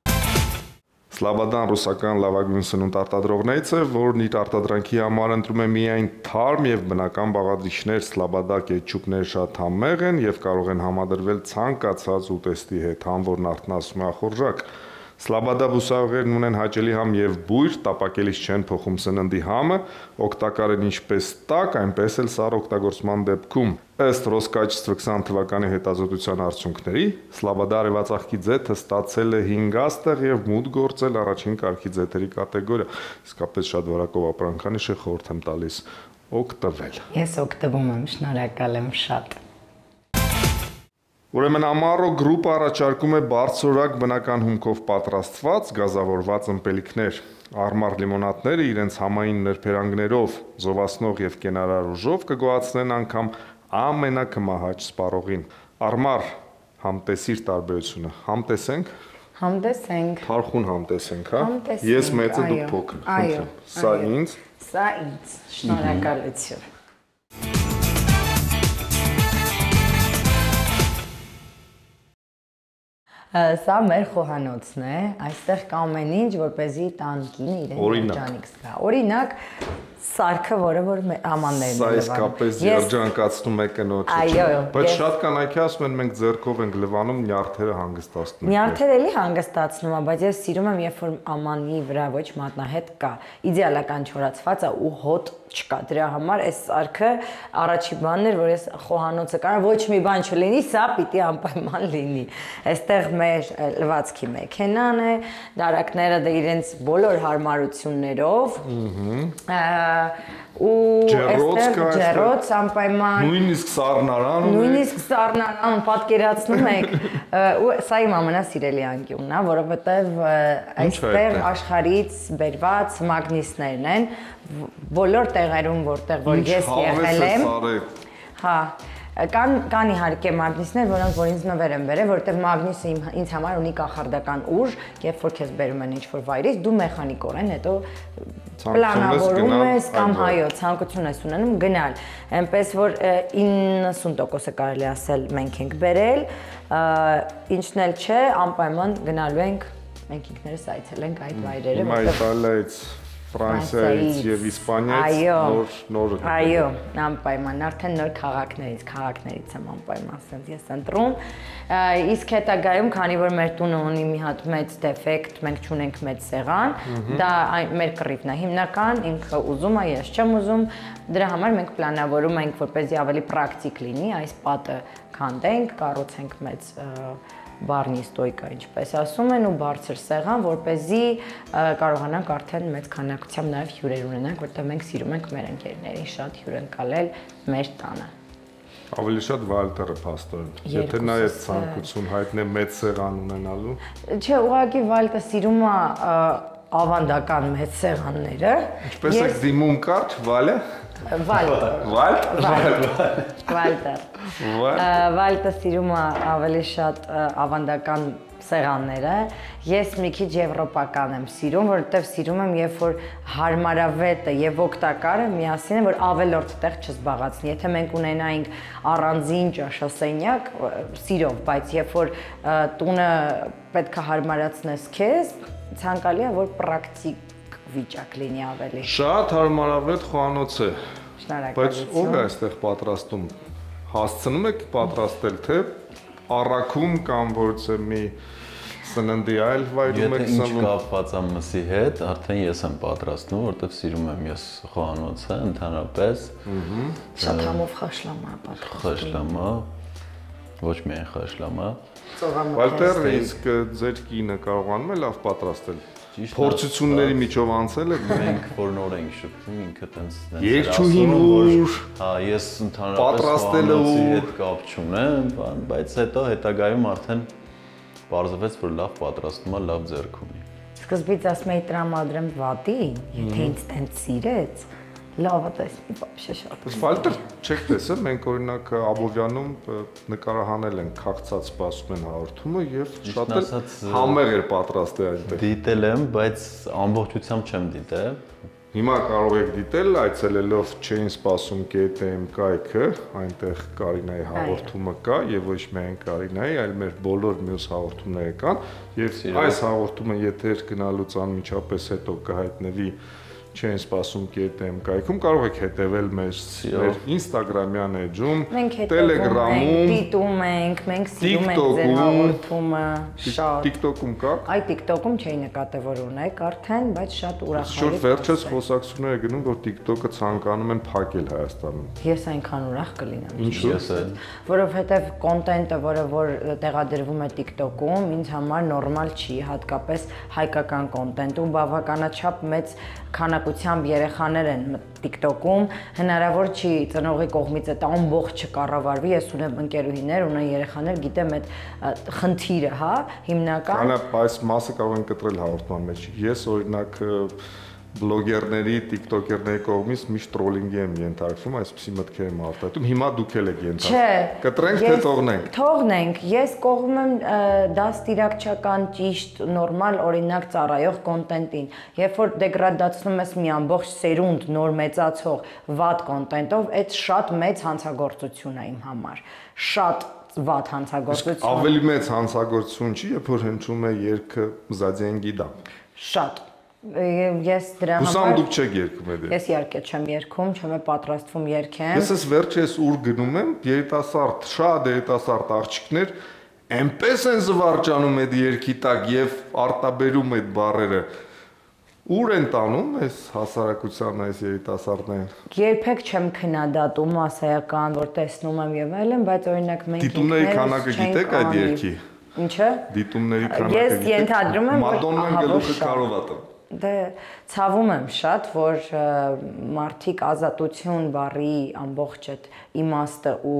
[SPEAKER 2] Սլավադան ռուսական լավագույն սնունդ արտադրողներից է, որն իր արտադրանքի համար ընտրում է միայն թարմ եւ բնական բաղադրիչներ, սլավադա կետչուպները շատ համեղ են եւ կարող են համադրվել ցանկացած ուտեստի հետ, համ որն արտնասում է ախորժակ։ Սլավադա բուսաղերն ունեն հաճելի համ եւ բույր, տապակելիս չեն փոխում սննդի համը, օգտակար են ինչպես տաք, այնպես էլ սառ օգտագործման դեպքում։ Ըստ Ռոսկաչստվը քսան թվականի հետազոտության արդյունքների, Սլավադա արևածաղկի ձեթը ստացել է հինգաստեղ եւ մուտք գործել առաջին կարգի ձեթերի կատեգորիա։ Իսկապես շատ որակով ապրանքանիշ է, խորհուրդ եմ տալիս օգտվել։
[SPEAKER 7] Ես օգտվում եմ, շնորհակալ եմ շատ։
[SPEAKER 2] Ուրեմն Ամարո գրուպը առաջարկում է բարձրորակ բնական հումքով պատրաստված գազավորված ըմպելիքներ։ Արմար լիմոնադները իրենց համային նրբերանգներով, զովացնող եւ կենարար ուժով կգոհացնեն անգամ ամենակմահաճ սպառողին։ Արմար համտեսիր տարբերությունը։ Համտեսենք։
[SPEAKER 7] Համտեսենք։
[SPEAKER 2] Փարխուն համտեսենք, հա։
[SPEAKER 7] Համտեսենք,
[SPEAKER 2] Ես մեծը դուք
[SPEAKER 7] այո,
[SPEAKER 2] փոքր։
[SPEAKER 7] այո,
[SPEAKER 2] Սա ինձ։
[SPEAKER 7] Սա ինձ։ Շնորհակալություն։ Սա մեր խոհանոցն է, այստեղ կա ամեն ինչ, որպեսզի տան կինը իրեն երջանիկ զգա։ Օրինակ, սարքը, որը որ ամաններն
[SPEAKER 2] Սա իսկապես երջանկացնում է կնոջը։
[SPEAKER 7] Այո,
[SPEAKER 2] բայց շատ կանայք ասում են մենք ձեռքով ենք լվանում, նյարդերը հանգստացնում են։
[SPEAKER 7] Նյարդերը էլի հանգստացնում է, բայց ես սիրում եմ, երբ որ ամանի վրա ոչ մատնահետ կա, իդեալական չորացված է ու հոտ չկա։ Դրա համար այս սարքը առաջի բանն էր, որ ես խոհանոցը կարող ոչ մի բան չլինի, սա պիտի անպայման լինի։ Այստեղ մեր լվացքի մեքենան է, դարակները դե իրենց բոլոր հարմարություններով։ Ու այստեղ ջեռոց անպայման
[SPEAKER 2] նույնիսկ սառնարան
[SPEAKER 7] նույնիսկ սառնարան պատկերացնում եք ու սա իմ ամենասիրելի անկյունն է, որովհետև այստեղ աշխարհից բերված մագնիսներն են բոլոր տեղերում, որտեղ որ ես եղել եմ։ Հա, Կան կան իհարկե մագնիսներ, որոնք որ ինձ նվեր են բերել, որովհետև մագնիսը ինձ համար ունի կախարդական ուժ, երբ որ քեզ բերում են ինչ-որ վայրից, դու մեխանիկորեն հետո պլանավորում ես կամ հայո ցանկություն ես ունենում գնալ։ Այնպես որ իննսուն տոկոսը կարելի ասել մենք ենք բերել, ինչն էլ չէ, անպայման գնալու ենք, մենք ինքներս այցելենք այդ վայրերը,
[SPEAKER 2] որտեղ Ֆրանսիայից եւ Իսպանիայից նոր նոր
[SPEAKER 7] Այո, անպայման արդեն նոր քաղաքներից, քաղաքներից եմ անպայման ասել ես ընտրում։ Իսկ հետագայում, քանի որ մեր տունը ունի մի հատ մեծ դեֆեկտ, մենք չունենք մեծ սեղան, դա մեր կռիվն է հիմնական, ինքը ուզում է, ես չեմ ուզում, դրա համար մենք պլանավորում ենք, որպեսզի ավելի պրակտիկ լինի, այս պատը քանդենք, կառուցենք մեծ բարնի ստոյկա, ինչպես ասում են, ու բարձր սեղան, որպեսզի կարողանանք արդեն մեծ քանակությամբ նաև հյուրեր ունենանք, որտեղ մենք սիրում ենք մեր ընկերներին շատ հյուրընկալել մեր տանը։
[SPEAKER 2] Ավելի շատ Վալտերը փաստորեն։ Եթե նա է ցանկություն հայտնե մեծ սեղան ունենալու։
[SPEAKER 7] Չէ, ուղղակի Վալտը սիրում է ավանդական մեծ սեղանները։
[SPEAKER 2] Ինչպես է դիմում կարճ, Վալը։
[SPEAKER 7] Վալտը։
[SPEAKER 2] Վալտը։
[SPEAKER 7] Վալտը։ Վալտը սիրում է ավելի շատ ավանդական սեղանները, ես մի քիչ եվրոպական եմ սիրում, որովհետև սիրում եմ, երբ որ հարմարավետը եւ օգտակարը միասին են, որ ավելորդ տեղ չզբաղացնի։ Եթե մենք ունենայինք առանձին ճաշասենյակ, սիրով, բայց երբ որ տունը պետք է հարմարացնես քեզ, ցանկալի է, որ պրակտիկ վիճակ լինի ավելի։
[SPEAKER 2] Շատ հարմարավետ խոհանոց է։ Բայց ով է այստեղ պատրաստում։ Հասցնում եք պատրաստել թե առաքում կամ որից է մի սննդի այլ վայրում եք
[SPEAKER 8] սնվում։ Եթե ինչ
[SPEAKER 2] սնվում։
[SPEAKER 8] կապված է մսի հետ, արդեն ես եմ պատրաստում, որովհետև սիրում եմ ես խոհանոցը ընդհանրապես։
[SPEAKER 7] Շատ համով խաշլամա պատրաստում։
[SPEAKER 8] Խաշլամա, ոչ միայն խաշլամա։
[SPEAKER 2] Վալտեր, իսկ ձեր կինը կարողանում է լավ պատրաստել։ Փորձությունների միջով անցել եք։
[SPEAKER 8] Մենք որ նոր ենք շփվում, ինքը տենց տենց
[SPEAKER 2] Երկչուհին ուր։
[SPEAKER 8] Հա, ես ընդհանրապես
[SPEAKER 2] պատրաստելը
[SPEAKER 8] հետ կապ չունեմ, բայց հետո հետագայում արդեն պարզվեց, որ լավ պատրաստում է, լավ ձեռք ունի։
[SPEAKER 7] Սկզբից ասում էի տրամադրեմ վատի, եթե ինձ տենց սիրեց, լավը տեսնի, вообще շատ։
[SPEAKER 2] Վալտեր, չեք տեսել, մենք օրինակ Աբովյանում նկարահանել ենք քաղցած սպասում են հաղորդումը եւ շատ էլ համեղ էր պատրաստել այնտեղ։
[SPEAKER 8] Դիտել եմ, բայց ամբողջությամբ չեմ դիտել։
[SPEAKER 2] Հիմա կարող եք դիտել այցելելով Չէին սպասում .am կայքը, այնտեղ Կարինայի հաղորդումը կա եւ ոչ միայն Կարինայի, այլ մեր բոլոր մյուս հաղորդումները կան եւ այս հաղորդումը եթեր գնալուց անմիջապես հետո կհայտնվի Չէին սպասում .am կայքում, կարող եք հետևել մեր մեր Instagram-յան էջում, Telegram-ում,
[SPEAKER 7] դիտում ենք, մենք սիրում ենք ձեր հաղորդումը շատ։
[SPEAKER 2] TikTok-ում կա։
[SPEAKER 7] Այ TikTok-ում չէի նկատել որ ունեք արդեն, բայց շատ ուրախալի։
[SPEAKER 2] Շուտ վերջից խոսակցությունները գնում, որ TikTok-ը ցանկանում են փակել Հայաստանում։
[SPEAKER 7] Ես այնքան ուրախ կլինեմ։
[SPEAKER 2] Ինչու՞։
[SPEAKER 7] Որովհետև կոնտենտը, որը որ տեղադրվում է TikTok-ում, ինձ համար նորմալ չի, հատկապես հայկական կոնտենտ ու բավականաչափ մեծ քանակությամբ երեխաներ են TikTok-ում, հնարավոր չի ծնողի կողմից այդ ամբողջ չկառավարվի, ես ունեմ ընկերուհիներ, ունեն երեխաներ, գիտեմ այդ խնդիրը, հա, հիմնական։
[SPEAKER 2] Կանա այս մասը կարող են կտրել հաղորդման մեջ։ Ես օրինակ բլոգերների, տիկտոկերների կողմից միշտ տրոլինգի եմ ենթարկվում, այսպեսի մտքեր եմ արտահայտում։ Հիմա դուք էլ եք ենթարկվում։ Կտրենք թե թողնենք։
[SPEAKER 7] Թողնենք։ Ես կողմ եմ դաստիարակչական, ճիշտ, նորմալ, օրինակ ծառայող կոնտենտին։ Երբ որ դեգրադացնում ես մի ամբողջ սերունդ նոր մեծացող վատ կոնտենտով, այդ շատ մեծ հանցագործություն է իմ համար։ Շատ վատ հանցագործություն։
[SPEAKER 2] Ավելի մեծ հանցագործություն չի, երբ որ հնչում է երգը Զադենգի դամ։
[SPEAKER 7] Շատ Ես դրա համար
[SPEAKER 2] Հուսամ դուք չեք երգում այդ։
[SPEAKER 7] Ես իհարկե չեմ երգում, չեմ է պատրաստվում երգեմ։
[SPEAKER 2] Ես ես վերջերս ուր գնում եմ, երիտասարդ, շատ երիտասարդ աղջիկներ այնպես են զվարճանում այդ երգի տակ եւ արտաբերում այդ բառերը։ Ուր են տանում այս հասարակության այս երիտասարդները։
[SPEAKER 7] Երբեք չեմ քննադատում մասսայական, որ տեսնում եմ եւ այլն, բայց օրինակ մենք
[SPEAKER 2] դիտումների քանակը գիտեք այդ երգի։
[SPEAKER 7] Ինչը։
[SPEAKER 2] Դիտումների քանակը։
[SPEAKER 7] Ես ենթադրում եմ, որ
[SPEAKER 2] Մադոննան գլուխը կարողատը։
[SPEAKER 7] Դե ցավում եմ շատ, որ մարդիկ ազատություն բառի ամբողջ այդ իմաստը ու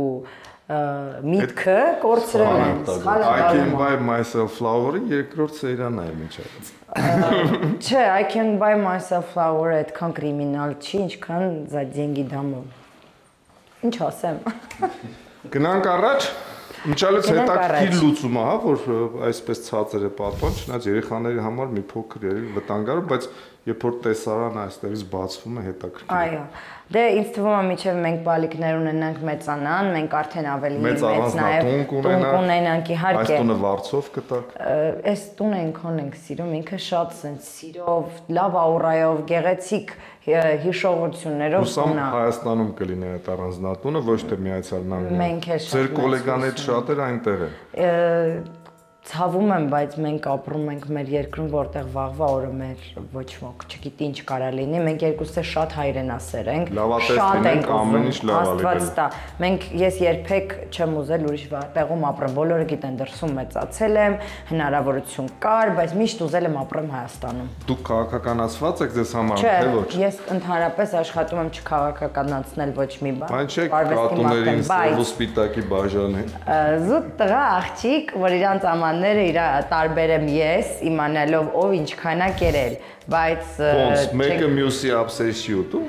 [SPEAKER 7] միտքը կորցրել են։
[SPEAKER 2] I can buy myself flower-ը երկրորդ սերիան է միջից։
[SPEAKER 7] Չէ, I can buy myself flower-ը այդքան կրիմինալ չի, ինչքան Զադենգի դամը։ Ինչ ասեմ։
[SPEAKER 2] Գնանք առաջ։ Միջալից հետաքրքիր լուծումը, հա, որ այսպես ցածր է պատվան, չնայած երեխաների համար մի փոքր երևի վտանգավոր, բայց երբ որ տեսարանը այստեղից բացվում է հետաքրքիր։
[SPEAKER 7] Այո։ Դե ինձ թվում է միջև մենք բալիկներ ունենանք մեծանան, մենք արդեն ավելի մեծ նաև տուն կունենանք, իհարկե։
[SPEAKER 2] Այս տունը վարձով կտակ։
[SPEAKER 7] Այս տունը այնքան ենք սիրում, ինքը շատ սենց սիրով, լավ աուրայով, գեղեցիկ հիշողություններով
[SPEAKER 2] տունը։ Հուսամ Հայաստանում կլինի այդ առանձնատունը, ոչ թե Միացյալ Նահանգներում։ Ձեր գոլեգաներից շատերը այնտեղ են։
[SPEAKER 7] Ցավում եմ, բայց մենք ապրում ենք մեր երկրում, որտեղ վաղվա օրը մեր ոչ ոք չգիտի ինչ կարա լինի։ Մենք երկուսը շատ հայրենասեր ենք։
[SPEAKER 2] Շատ ենք ամեն ինչ լավ
[SPEAKER 7] Աստված տա։ Մենք ես երբեք չեմ ուզել ուրիշ տեղում ապրեմ։ Բոլորը գիտեն դրսում մեծացել եմ, հնարավորություն կար, բայց միշտ ուզել եմ ապրեմ Հայաստանում։
[SPEAKER 2] Դուք քաղաքականացված եք ձեզ համար, թե ոչ։
[SPEAKER 7] Ես ընդհանրապես աշխատում եմ չքաղաքականացնել ոչ մի բան։
[SPEAKER 2] Այն չէ, կատուներին սպիտակի բաժան են։
[SPEAKER 7] Զուտ տղա աղջիկ, որ իրանց ամանները իր տարբերեմ ես, իմանալով ով ինչքան է կերել, բայց
[SPEAKER 2] ոնց մեկը մյուսի obsession դու։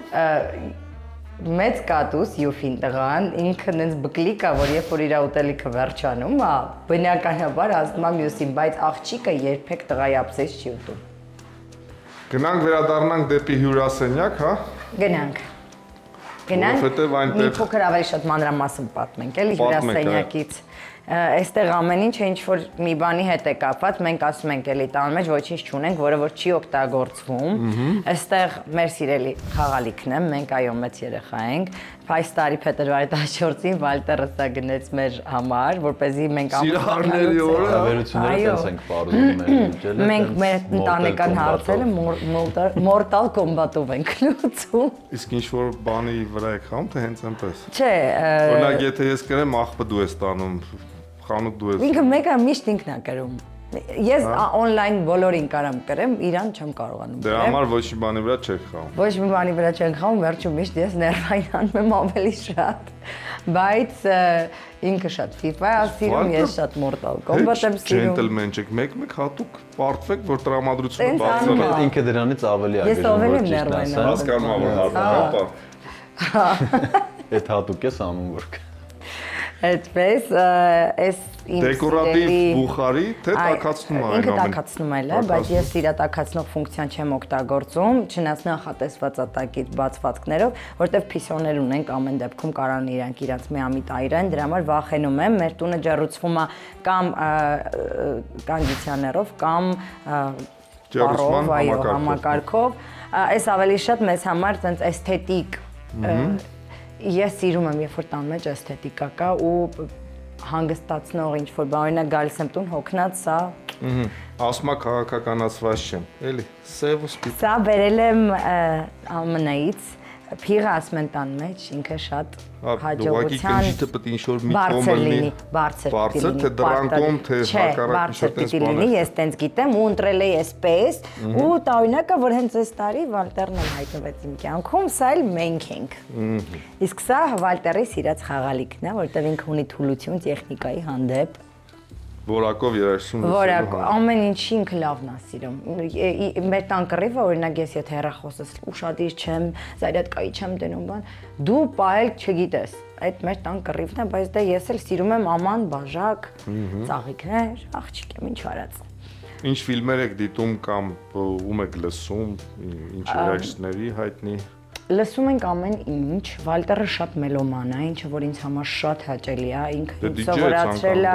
[SPEAKER 7] Մեծ կատուս Յուֆին տղան, ինքը նենց բկլիկ է, որ երբ որ իր ուտելիքը վերջանում, հա, բնականաբար ասում է մյուսին, բայց աղջիկը երբեք տղայի obsess չի ուտում։
[SPEAKER 2] Գնանք վերադառնանք դեպի հյուրասենյակ, հա։
[SPEAKER 7] Գնանք։ Գնանք։ Մի փոքր ավելի շատ մանրամասն պատմենք, էլի հյուրասենյակից։ Այստեղ ամեն ինչ ինչ որ մի բանի հետ է կապված, մենք ասում ենք էլի տան մեջ ոչինչ չունենք, որը որ չի օգտագործվում։ Այստեղ մեր սիրելի խաղալիքն է, մենք այո մեծ երեխա ենք։ Այս տարի փետրվարի տասնչորսին Վալտերը սա գնեց մեր համար, որպեսզի մենք
[SPEAKER 2] Սիրահարների օրը
[SPEAKER 8] հավերությունները տես ենք պարզում մեր
[SPEAKER 7] մենք մեր ընտանեկան հարցերը Mortal Kombat-ով ենք լուծում։
[SPEAKER 2] Իսկ ինչ որ բանի վրա եք խաղում, թե հենց այնպես։
[SPEAKER 7] Չէ,
[SPEAKER 2] օրինակ եթե ես կրեմ, աղբը դու ես տանում, խանութ դու ես։
[SPEAKER 7] Ինքը մեկը միշտ ինքն է կրում։ Ես on-line բոլորին կարամ կրեմ, իրան չեմ կարողանում։
[SPEAKER 2] Դրա համար ոչ մի բանի վրա չեք խաղում։
[SPEAKER 7] Ոչ մի բանի վրա չենք խաղում, վերջում միշտ ես ներվայնանում եմ ավելի շատ։ Բայց ինքը շատ FIFA-ը ասիրում, ես շատ Mortal Kombat եմ սիրում։
[SPEAKER 2] Gentleman չեք, մեկ-մեկ հատուկ պարտվեք, որ տրամադրությունը բարձր է։
[SPEAKER 8] Ինքը դրանից ավելի
[SPEAKER 7] է գժում։
[SPEAKER 2] Հասկանում եմ, հապա։
[SPEAKER 8] Այդ հատուկ ես անում որ
[SPEAKER 7] Այդպես, այս իմ
[SPEAKER 2] դեկորատիվ բուխարի, թե տաքացնում է այն ամեն։
[SPEAKER 7] Ինքը տաքացնում է, բայց ես իրա տաքացնող ֆունկցիան չեմ օգտագործում, չնայած նախատեսված ատակից բացվածքներով, որտեվ փիսոներ ունենք ամեն դեպքում կարան իրանք իրանց միամիտ այրեն, դրա համար վախենում եմ, մեր տունը ջեռուցվում է կամ կոնդիցիոներով կամ
[SPEAKER 2] ջեռուցման
[SPEAKER 7] համակարգով, այս ավելի շատ մեզ համար ցենց էսթետիկ Ես սիրում եմ, երբ որ տան մեջ էսթետիկա կա ու հանգստացնող ինչ-որ բան, օրինակ գալիս եմ տուն, հոգնած, սա
[SPEAKER 2] ասում եմ քաղաքականացված չեմ, էլի, սև ու սպիտակ։
[SPEAKER 7] Սա բերել եմ ԱՄՆ-ից, փիղը ասում են տան մեջ, ինքը շատ հաջողության
[SPEAKER 2] կնջիթը պետք է ինչ-որ մի կոմ լինի,
[SPEAKER 7] բարձր,
[SPEAKER 2] բարձր, թե դրան կոմ, թե հակառակ ինչ-որ տես բաներ։
[SPEAKER 7] Ես տենց գիտեմ ու ընտրել էի այսպես, ու տարօրինակը, որ հենց այս տարի Վալտերն էլ հայտնվեց իմ կյանքում, սա էլ մենք ենք։ Իսկ սա Վալտերի սիրած խաղալիքն է, որտեղ ինքը ունի թուլություն տեխնիկայի հանդեպ։
[SPEAKER 2] Որակով երաժշտություն
[SPEAKER 7] Որակ, ամեն ինչի ինքը լավն է սիրում։ Մեր տան կռիվը, օրինակ ես եթե հեռախոսս ուշադիր չեմ, զարյատկայի չեմ դնում բան, դու պահել չգիտես։ Այդ մեր տան կռիվն է, բայց դա ես էլ սիրում եմ աման, բաժակ, ծաղիկներ, աղջիկ եմ, ինչ արած։
[SPEAKER 2] Ինչ ֆիլմեր եք դիտում կամ ում եք լսում, ինչ երաժշտների հայտնի։
[SPEAKER 7] Լսում ենք ամեն ինչ, Վալտերը շատ մելոման է, ինչը որ ինձ համար շատ հաճելի է, ինքը սովորացրել է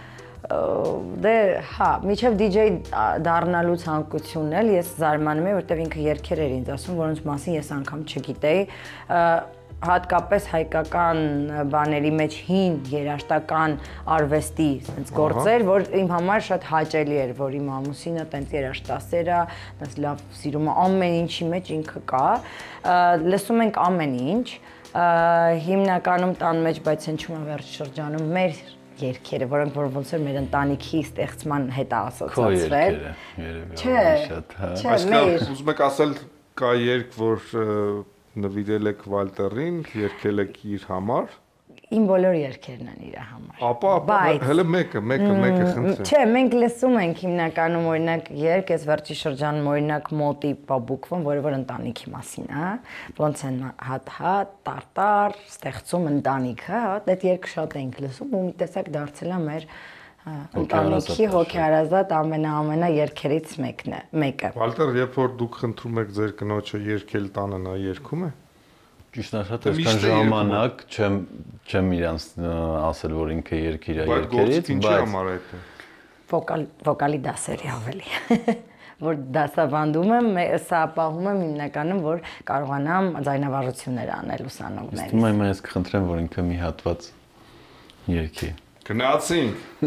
[SPEAKER 7] Դե, հա, միջև դիջեյ դառնալու ցանկությունն էլ ես զարմանում եմ, որտեղ ինքը երգեր էր ինձ ասում, որոնց մասին ես անգամ չգիտեի, հատկապես հայկական բաների մեջ հին երաժշտական արվեստի sense գործեր, որ իմ համար շատ հաճելի էր, որ իմ ամուսինը տենց երաժշտասեր է, տենց լավ սիրում է, ամեն ինչի մեջ ինքը կա, լսում ենք ամեն ինչ, հիմնականում տան մեջ, բայց հնչում է վերջ շրջանում մեր երգերը, որոնք որ ոնց որ մեր ընտանիքի ստեղծման հետ ասոցացվել։
[SPEAKER 8] Չէ,
[SPEAKER 2] այսինքն ուզում եք ասել կա երգ, որ նվիրել եք Վալտերին, երգել եք իր համար։
[SPEAKER 7] Իմ բոլոր երգերն են իր համար։
[SPEAKER 2] Ապա, ապա, հələ մեկը, մեկը, մեկը խնդրեմ։
[SPEAKER 7] Չէ, մենք լսում ենք հիմնականում օրինակ երգ, այս վերջի շրջանում օրինակ մոտի բաբուկվում, որը որ ընտանիքի մասին է, ոնց են հատ-հատ, տարտար, ստեղծում ընտանիքը, այդ երգը շատ ենք լսում ու մի տեսակ դարձել է մեր ընտանիքի հոգեարազատ ամենա-ամենա երգերից մեկն է, մեկը։
[SPEAKER 2] Վալտեր, երբ որ դուք խնդրում եք ձեր կնոջը երգել տանը, նա երգում է։
[SPEAKER 8] Ճիշտ ասած, այսքան ժամանակ չեմ չեմ իրանց ասել, որ ինքը երգ իր երգերից,
[SPEAKER 2] բայց
[SPEAKER 7] վոկալ վոկալի դասերի ավելի որ դասավանդում եմ, սա ապահում եմ հիմնականում, որ կարողանամ ձայնավարություններ անել ուսանողներից։
[SPEAKER 8] Իսկ մայ ես կխնդրեմ, որ ինքը մի հատված երգի։
[SPEAKER 2] Գնացինք։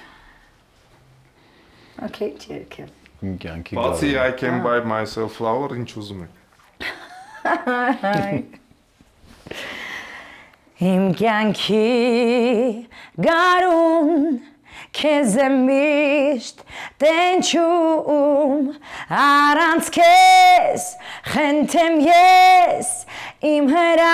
[SPEAKER 7] Okay, երգը։
[SPEAKER 8] Իմ կյանքի
[SPEAKER 2] բացի I can buy myself flower, ինչ ուզում եք։
[SPEAKER 7] Իմ կյանքի գարուն քեզ եմ միշտ տենչում առանց քեզ խնդեմ ես իմ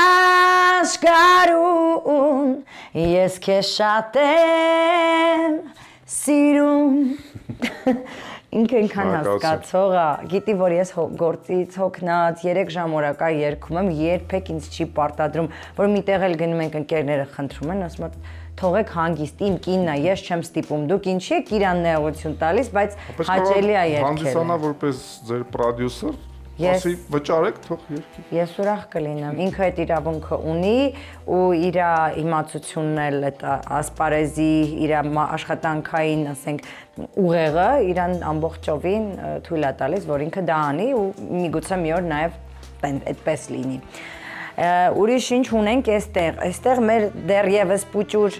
[SPEAKER 7] հրաշքարուն ես քեզ շատ եմ սիրում Ինքը ինքան հասկացող է, գիտի, որ ես գործից հոգնած երեք ժամ օրակա երգում եմ, երբեք ինձ չի պարտադրում, որ մի տեղ էլ գնում ենք ընկերները խնդրում են, ասում են թողեք հանգիստ, իմ կինն է, ես չեմ ստիպում, դուք ինչի եք իրան նեղություն տալիս, բայց հաճելի է երգերը։
[SPEAKER 2] Հանդիսանա որպես ձեր պրոդյուսեր, Ասի վճարեք, թող երկի։
[SPEAKER 7] Ես ուրախ կլինեմ։ Ինքը այդ իրավունքը ունի ու իր իմացությունն էլ այդ ասպարեզի իր աշխատանքային, ասենք, ուղեղը իրան ամբողջովին թույլ է տալիս, որ ինքը դա անի ու միգուցե մի օր նաև այդպես լինի։ Ուրիշ ինչ ունենք այստեղ։ Այստեղ մեր դեռևս պուճուր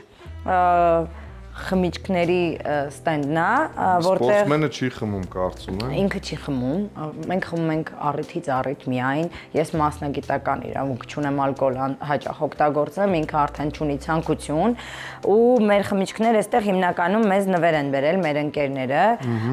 [SPEAKER 7] խմիչքների ստենդն է, որտեղ
[SPEAKER 2] Սպորտսմենը չի խմում, կարծում եմ։
[SPEAKER 7] Ինքը չի խմում, մենք խմում ենք առիթից առիթ միայն, ես մասնագիտական իրավունք չունեմ ալկոհոլ հաճախ օգտագործեմ, ինքը արդեն չունի ցանկություն ու մեր խմիչքները այստեղ հիմնականում մեզ նվեր են բերել մեր ընկերները,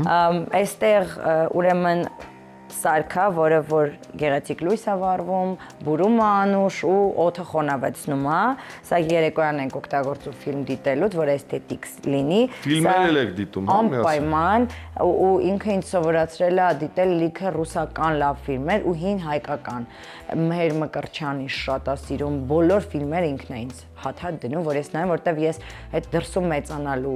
[SPEAKER 7] այստեղ ուրեմն սարքա, որը որ գեղեցիկ լույս է վառվում, բուրում է անուշ ու օդը խոնավեցնում է, սա երեկոյան ենք օգտագործում ֆիլմ դիտելուց, որ էսթետիկ լինի։
[SPEAKER 2] Ֆիլմեր եք դիտում,
[SPEAKER 7] անպայման ու ինքը ինձ սովորացրել է դիտել լիքը ռուսական լավ ֆիլմեր ու հին հայկական։ Մեր Մկրտչյանի շատ է սիրում, բոլոր ֆիլմերը ինքն է ինձ հատ-հատ դնում, որ ես նայեմ, որտեվ ես այդ դրսում մեծանալու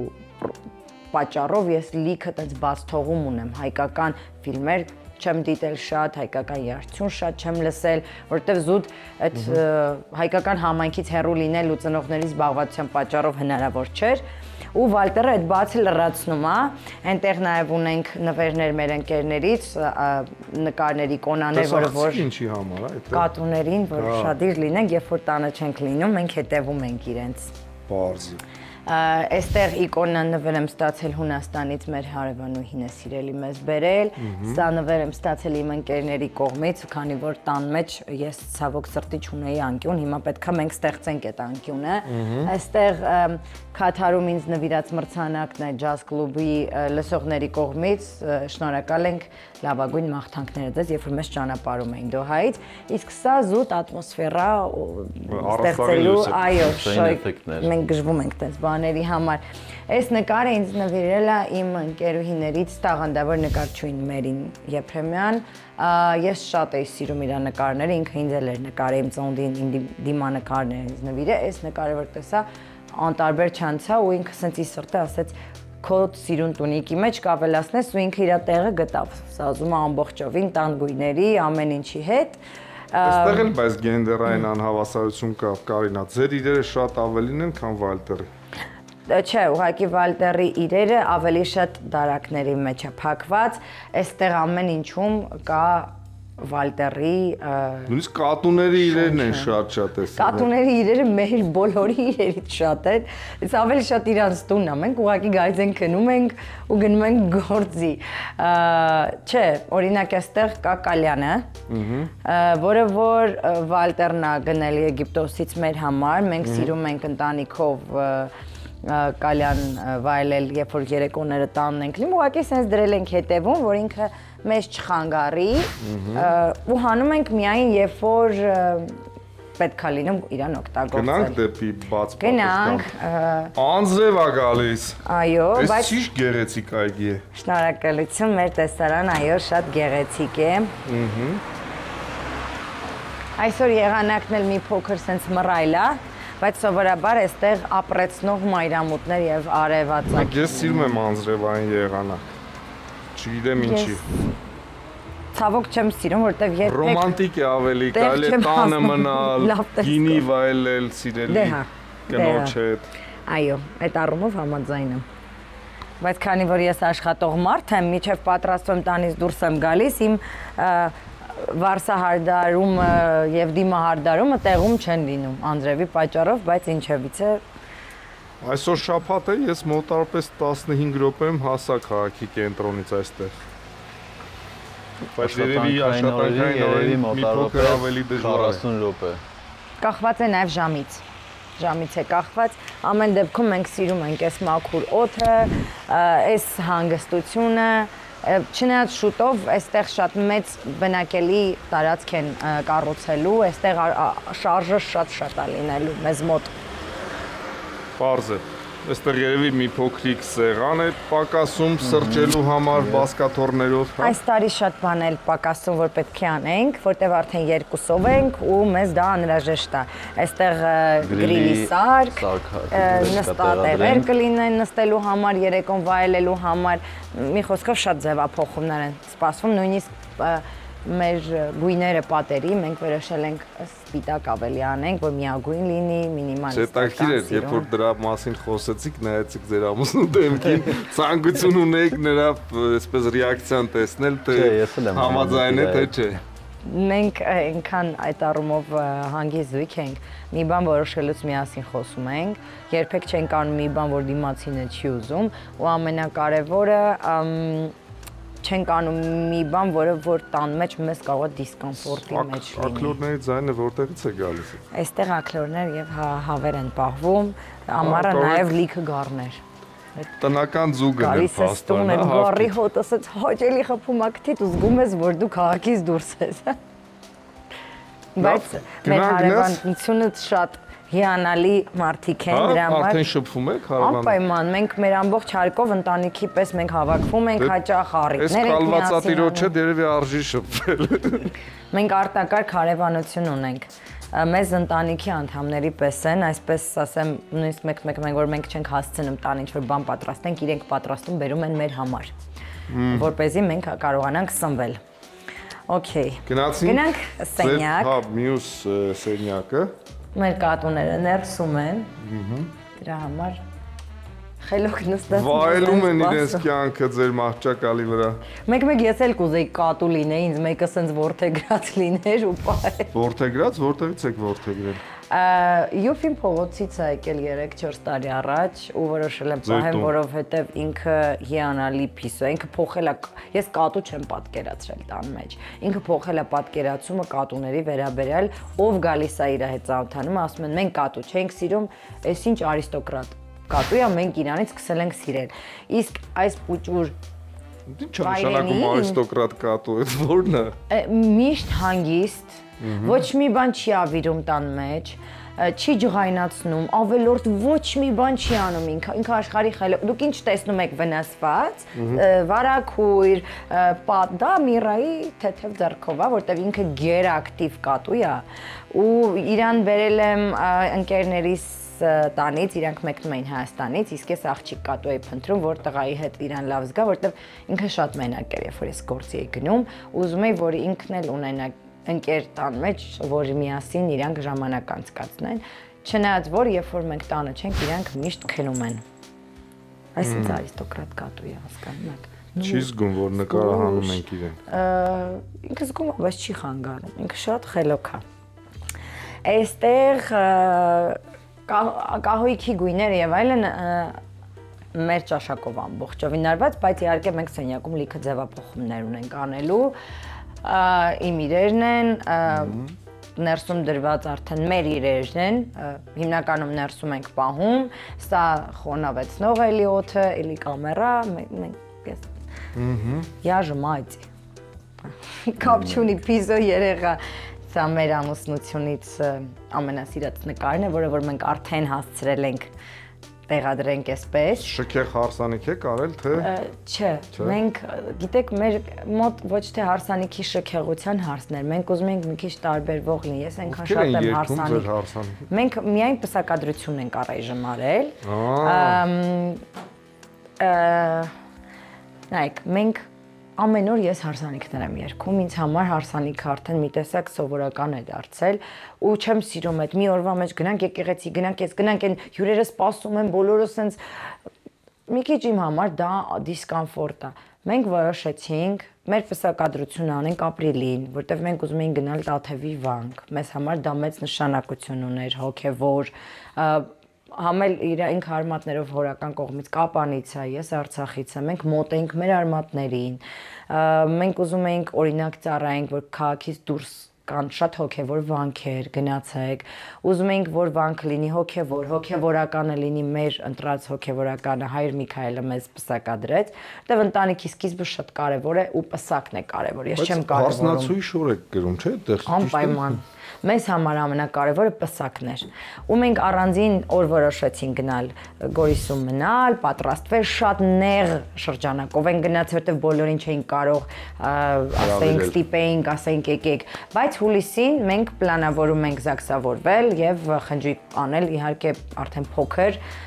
[SPEAKER 7] պատճառով ես լիքը այդպես բաց թողում ունեմ հայկական ֆիլմեր չեմ դիտել շատ, հայկական երաժշտություն շատ չեմ լսել, որովհետև զուտ այդ հայկական համայնքից հեռու լինել ու ծնողների զբաղվածության պատճառով հնարավոր չէր, ու Վալտերը այդ բացը լրացնում է, այնտեղ նաև ունենք նվերներ մեր ընկերներից, նկարների կոնաներ, որը որ
[SPEAKER 2] ինչի համար է,
[SPEAKER 7] կատուներին, որ շատիր լինենք, երբ որ տանը չենք լինում, մենք հետևում ենք իրենց։
[SPEAKER 2] Պարզի։
[SPEAKER 7] Այստեղ իկոնը նվեր եմ ստացել Հունաստանից, մեր հարևանուհին է սիրելի մեզ բերել, սա նվեր եմ ստացել իմ ընկերների կողմից, քանի որ տան մեջ ես ցավոք սրտի չունեի անկյուն, հիմա պետքա մենք ստեղծենք այդ անկյունը։ Այստեղ Քաթարում ինձ նվիրած մրցանակն է ջազ կլուբի լսողների կողմից, շնորհակալ ենք լավագույն մաղթանքները ձեզ, երբ որ մեզ ճանապարհում էին Դոհայից, իսկ սա զուտ ատմոսֆերա ստեղծելու, այո, մենք գժվում ենք այդպես բաների համար։ Այս նկարը ինձ նվիրել է իմ ընկերուհիներից տաղանդավոր նկարչուհին Մերին Եփրեմյան, ես շատ էի սիրում իր նկարները, ինքը ինձ էլ էր նկարել, իմ ծնունդին իմ դիմանկարները ինձ նվիրել, այս նկարը որ տեսա անտարբեր չանցա ու ինքը սենց ի սրտե ասեց քո սիրուն տունիկի մեջ կավելացնես ու ինքը իր տեղը գտավ, սազում է ամբողջովին տան գույների, ամեն ինչի հետ։
[SPEAKER 2] Այստեղ էլ բայց գենդերային անհավասարություն կա, Կարինա, ձեր իրերը շատ ավելին են, քան Վալտերի։
[SPEAKER 7] Չէ, ուղղակի Վալտերի իրերը ավելի շատ դարակների մեջ է փակված, այստեղ ամեն ինչում կա Վալտերի
[SPEAKER 2] նույնիսկ կատուների իրերն են շատ-շատ էս։
[SPEAKER 7] Կատուների իրերը մեր բոլորի իրերից շատ են։ Իսկ ավելի շատ իրանց տունն է, մենք ուղղակի գայից ենք գնում ենք ու գնում ենք գործի։ Չէ, օրինակ այստեղ կա Կալյանը, որը որ Վալտերն է գնել Եգիպտոսից մեր համար, մենք սիրում ենք ընտանիքով Կալյան վայելել, երբ որ երեկոները տանն ենք լինում, ուղղակի սենց դրել ենք հետևում, որ ինքը մեզ չխանգարի ու հանում ենք միայն, երբ որ պետք է լինում իրան օգտագործել։
[SPEAKER 2] Գնանք դեպի բաց պատասխան։
[SPEAKER 7] Գնանք։
[SPEAKER 2] Անձրև է գալիս։
[SPEAKER 7] Այո, բայց
[SPEAKER 2] Այս ճիշտ գեղեցիկ այգի է։
[SPEAKER 7] Շնորհակալություն, մեր տեսարան, այո, շատ գեղեցիկ է։ Այսօր եղանակն էլ մի փոքր սենց մռայլ է, բայց սովորաբար այստեղ ապրեցնող մայրամուտներ եւ արևածագ։
[SPEAKER 2] Ես սիրում եմ անձրևային եղանակ։ Չգիտեմ ինչի։
[SPEAKER 7] Ցավոք չեմ սիրում, որտեվ երբեք
[SPEAKER 2] ռոմանտիկ է ավելի, կարելի է տանը մնալ, գինի վայելել, սիրելի կնոջ հետ։
[SPEAKER 7] Այո, այդ առումով համաձայն եմ։ Բայց քանի որ ես աշխատող մարդ եմ, միջև պատրաստվում տանից դուրս եմ գալիս, իմ վարսահարդարումը եւ դիմահարդարումը տեղում չեն լինում անձրևի պատճառով, բայց ինչևիցե
[SPEAKER 2] Այսօր շաբաթ է, ես մոտարապես տասնհինգ րոպեում հասա քաղաքի կենտրոնից այստեղ։ Բայց երևի աշխատանքային օրերի մի փոքր ավելի դժվար է։
[SPEAKER 8] քառասուն րոպե։
[SPEAKER 7] Կախված է նաեւ ժամից։ Ժամից է կախված, ամեն դեպքում մենք սիրում ենք այս մաքուր օդը, այս հանգստությունը, չնայած շուտով այստեղ շատ մեծ բնակելի տարածք են կառուցելու, այստեղ շարժը շատ-շատ է լինելու մեզ մոտ։
[SPEAKER 2] Պարզ է։ Այստեղ երևի մի փոքրիկ սեղան է պակասում սրճելու համար բասկաթոռներով։
[SPEAKER 7] Այս տարի շատ բան էլ պակասում, որ պետք է անենք, որտեղ արդեն երկուսով ենք ու մեզ դա անհրաժեշտ է։ Այստեղ գրիլի սարք, նստատեղեր կլինեն նստելու համար, երեկոն վայելելու համար, մի խոսքով շատ ձևափոխումներ են սպասվում, նույնիսկ մեր գույները պատերի մենք որոշել ենք սպիտակ ավելի անենք, որ միագույն լինի, մինիմալիստ։
[SPEAKER 2] Հետաքրքիր էր, երբ որ դրա մասին խոսեցիք, նայեցիք ձեր ամուսնու դեմքին, ցանկություն ունեիք նրա այսպես ռեակցիան տեսնել, թե համաձայն է թե չէ։
[SPEAKER 7] Մենք այնքան այդ առումով հանգիստ զույգ ենք, մի բան որոշելուց միասին խոսում ենք, երբեք չենք անում մի բան, որ դիմացինը չի ուզում, ու ամենակարևորը չենք անում մի բան, որը որ տան մեջ մեզ կարող է դիսկոմֆորտի մեջ լինի։
[SPEAKER 2] Ակլորների ձայնը որտեղից է գալիս։
[SPEAKER 7] Այստեղ ակլորներ եւ հավեր են պահվում, ամառը նաեւ լիքը գառներ։
[SPEAKER 2] Տնական ձուգն է փաստորեն,
[SPEAKER 7] հա։ Գառի հոտ ասած հաճելի խփում ակտիտ ու զգում ես, որ դու քաղաքից դուրս ես։ Բայց մեր հարևանությունը շատ հիանալի մարդիկ են, դրա համար
[SPEAKER 2] արդեն շփվում եք հարևան։
[SPEAKER 7] Անպայման, մենք մեր ամբողջ հարկով ընտանիքի պես մենք հավաքվում ենք, հաճախ առիթներ
[SPEAKER 2] ենք միասին։ Այս կալվածատիրոջը դերևի արժի շփվել։
[SPEAKER 7] Մենք արտակարգ հարևանություն ունենք։ Մեզ ընտանիքի անդամների պես են, այսպես ասեմ, նույնիսկ մեկ-մեկ մենք որ մենք չենք հասցնում տան ինչ-որ բան պատրաստենք, իրենք պատրաստում բերում են մեր համար, որպեսզի մենք կարողանանք սնվել։ Okay։
[SPEAKER 2] Գնանք
[SPEAKER 7] սենյակ։
[SPEAKER 2] Հա, մյուս սենյակը։
[SPEAKER 7] Մեր կատուները ներսում են։ Դրա համար խելոք նստած։
[SPEAKER 2] Վայելում են իրենց կյանքը ձեր մահճակալի վրա։
[SPEAKER 7] Մեկ-մեկ ես էլ կուզեի կատու լինեի, ինձ մեկը սենց ворթեգրած լիներ ու պահեր։
[SPEAKER 2] Ворթեգրած, որտեղից եք ворթեգրել։
[SPEAKER 7] Յուֆին փողոցից է եկել երեք-չորս տարի առաջ ու որոշել եմ պահեմ, որովհետև ինքը հիանալի փիս է, ինքը փոխել է, ես կատու չեմ պատկերացրել տան մեջ։ Ինքը փոխել է պատկերացումը կատուների վերաբերյալ, ով գալիս է իր հետ ծանոթանում, ասում են մենք կատու չենք սիրում, այս ինչ արիստոկրատ կատու է, մենք իրանից սկսել ենք սիրել։ Իսկ այս պուճուր
[SPEAKER 2] Ինչ է նշանակում արիստոկրատ կատու, այդ ո՞րն է։
[SPEAKER 7] Միշտ հանգիստ, ոչ մի բան չի ավիրում տան մեջ, չի ջղայնացնում, ավելորդ ոչ մի բան չի անում ինքը, ինքը աշխարհի խելոք։ Դուք ինչ տեսնում եք վնասված, վարակույր, դա Միրայի թեթև ձեռքով է, որտեղ ինքը գերակտիվ կատու է, ու իրան բերել եմ ընկերներիս տանից, իրանք մեկնում էին Հայաստանից, իսկ ես աղջիկ կատու էի փնտրում, որ տղայի հետ իրան լավ զգա, որտեղ ինքը շատ մենակ էր, երբ որ ես գործի էի գնում, ուզում էի, որ ինքն էլ ունենա ընկեր տան մեջ, որ միասին իրանք ժամանակ անցկացնեն, չնայած որ երբ որ մենք տանը չենք, իրանք միշտ քնում են։ Այսինքն արիստոկրատ կատու է, հասկանում եք։
[SPEAKER 2] Չի զգում, որ նկարահանում ենք իրեն։
[SPEAKER 7] Ինքը զգում է, բայց չի խանգարում, ինքը շատ խելոք է։ Այստեղ կահույքի գույները եւ այլն մեր ճաշակով ամբողջովին արված, բայց իհարկե մենք սենյակում լիքը ձևափոխումներ ունենք անելու, իմ իրերն են, ներսում դրված արդեն մեր իրերն են, հիմնականում ներսում ենք պահում, սա խոնավեցնող էլի օդը, էլի կամերա, մենք ես Яжը մայցի։ Կապ չունի պիզո երեխա։ Սա մեր ամուսնությունից ամենասիրած նկարն է, որը որ մենք արդեն հասցրել ենք տեղադրենք այսպես։
[SPEAKER 2] Շքեղ հարսանիք եք արել, թե։
[SPEAKER 7] Չէ, մենք գիտեք, մեր մոտ ոչ թե հարսանիքի շքեղության հարցն էր, մենք ուզում ենք մի քիչ տարբերվող լինի, ես այնքան շատ եմ հարսանիք։ Մենք միայն պսակադրություն ենք առայժմ արել։ Նայեք, մենք ամեն օր ես հարսանիքներ եմ երգում, ինձ համար հարսանիքը արդեն մի տեսակ սովորական է դարձել ու չեմ սիրում այդ մի օրվա մեջ գնանք եկեղեցի, գնանք ես, գնանք այն հյուրերը սպասում են, բոլորը սենց մի քիչ իմ համար դա դիսկոմֆորտ է։ Մենք որոշեցինք մեր պսակադրությունը անենք ապրիլին, որտեղ մենք ուզում էինք գնալ Տաթևի վանք։ Մեզ համար դա մեծ նշանակություն ուներ, հոգևոր, համել իր ինք արմատներով հորական կողմից Կապանից է, ես Արցախից եմ, մենք մոտ ենք մեր արմատներին, մենք ուզում էինք օրինակ ծառայենք, որ քաղաքից դուրս կան շատ հոգևոր վանքեր, գնացեք, ուզում էինք, որ վանքը լինի հոգևոր, հոգևորականը լինի մեր ընտրած հոգևորականը, Հայր Միքայելը մեզ պսակադրեց, որտեղ ընտանիքի սկիզբը շատ կարևոր է ու պսակն է կարևոր, ես չեմ կարևորում։
[SPEAKER 2] Հարսնացուի շոր եք գրում, չէ՞, այդտեղ։
[SPEAKER 7] Անպայման։ Մեզ համար ամենակարևորը պսակն էր։ Ու մենք առանձին օր որոշեցինք գնալ Գորիսում մնալ, պատրաստվել, շատ նեղ շրջանակով են գնաց, որտեղ բոլորին չէին կարող, ասենք ստիպեինք, ասենք եկեք, բայց հուլիսին մենք պլանավորում ենք զաքսավորվել եւ խնջույք անել, իհարկե արդեն փոքր,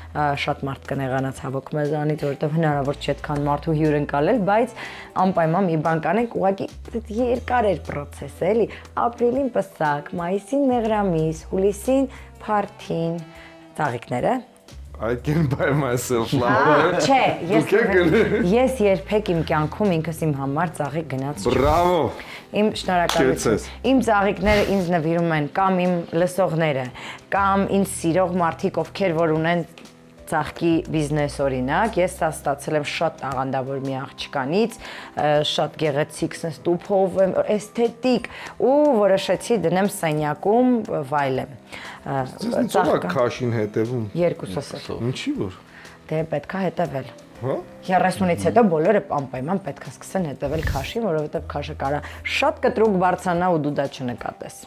[SPEAKER 7] շատ մարդ կնեղանա ցավոք մեզանից, որովհետև հնարավոր չէ այդքան մարդու հյուրընկալել, բայց անպայման մի բան կանենք, ուղղակի երկար էր process-ը, էլի, ապրիլին պսակ, մայիսին մեղրամիս, հուլիսին փարթին, ծաղիկները
[SPEAKER 2] I can buy myself flower.
[SPEAKER 7] Չէ, ես ես երբեք իմ կյանքում ինքս իմ համար ծաղիկ գնաց չեմ։
[SPEAKER 2] Բրավո։
[SPEAKER 7] Իմ շնորհակալություն։ Իմ ծաղիկները ինձ նվիրում են կամ իմ լսողները, կամ ինձ սիրող մարդիկ, ովքեր որ ունեն ծաղկի բիզնես օրինակ, ես սա ստացել եմ շատ տաղանդավոր մի աղջկանից, շատ գեղեցիկ sense տուփով, էսթետիկ ու որոշեցի դնեմ սենյակում վայելեմ։
[SPEAKER 2] Ծաղկը քաշին հետևում։
[SPEAKER 7] Երկուսս։
[SPEAKER 2] Ինչի՞ որ։
[SPEAKER 7] Դե պետքա հետևել։
[SPEAKER 2] Հա։
[SPEAKER 7] երեսունից հետո բոլորը անպայման պետք է սկսեն հետևել քաշին, որովհետև քաշը կարա շատ կտրուկ բարձրանա ու դու դա չնկատես։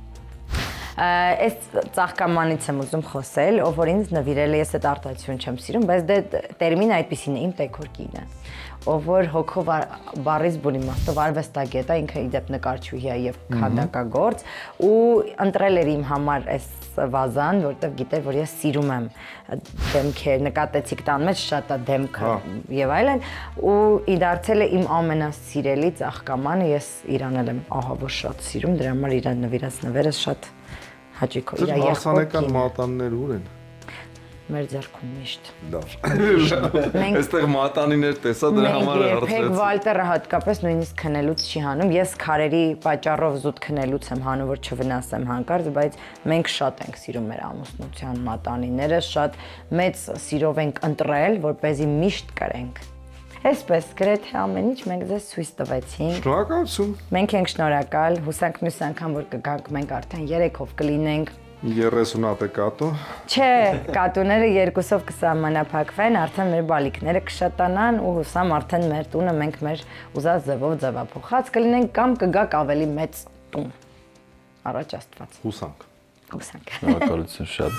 [SPEAKER 7] Այս ծաղկամանից եմ ուզում խոսել, ով որ ինձ նվիրել է, ես այդ արտահայտություն չեմ սիրում, բայց դե տերմինը այդպեսին է, իմ տեքորկինը, ով որ հոգով բառից բուն իմաստով արվեստագետ է, ինքը իդեպ նկարչուհի է եւ քանդակագործ, ու ընտրել էր իմ համար այս վազան, որտեղ գիտեր, որ ես սիրում եմ դեմքեր, նկատեցիք տան մեջ շատ է դեմքը եւ այլն, ու ի դարձել է իմ ամենասիրելի ծաղկամանը, ես իրան եմ ահա որ շատ սիրում, դրա համար իրան նվիրած նվերը շատ հաճիկով իր եղբորքին։ Հարսանեկան
[SPEAKER 2] մատաններ ուր են։
[SPEAKER 7] Մեր ձեռքում միշտ։
[SPEAKER 2] Լավ։ Այստեղ մատանիներ տեսա, դրա համար է հարցրեցի։
[SPEAKER 7] Երբեք Վալտերը հատկապես նույնիսկ քնելուց չի հանում։ Ես քարերի պատճառով զուտ քնելուց եմ հանում, որ չվնասեմ հանկարծ, բայց մենք շատ ենք սիրում մեր ամուսնության մատանիները, շատ մեծ սիրով ենք ընտրել, որպեսզի միշտ կրենք։ Այսպես գրեթե ամեն ինչ մենք ձեզ ցույց տվեցինք։
[SPEAKER 2] Շնորհակալություն։
[SPEAKER 7] Մենք ենք շնորհակալ, հուսանք մյուս անգամ որ կգանք, մենք արդեն երեքով կլինենք։
[SPEAKER 2] երեսունատե կատու։
[SPEAKER 7] Չէ, կատուները երկուսով կսահմանափակվեն, արդեն մեր բալիկները կշատանան ու հուսամ արդեն մեր տունը մենք մեր ուզած ձևով ձևափոխած կլինենք կամ կգաք ավելի մեծ տուն։ Առաջ Աստված։
[SPEAKER 2] Հուսանք։
[SPEAKER 7] Հուսանք։
[SPEAKER 8] Շնորհակալություն շատ։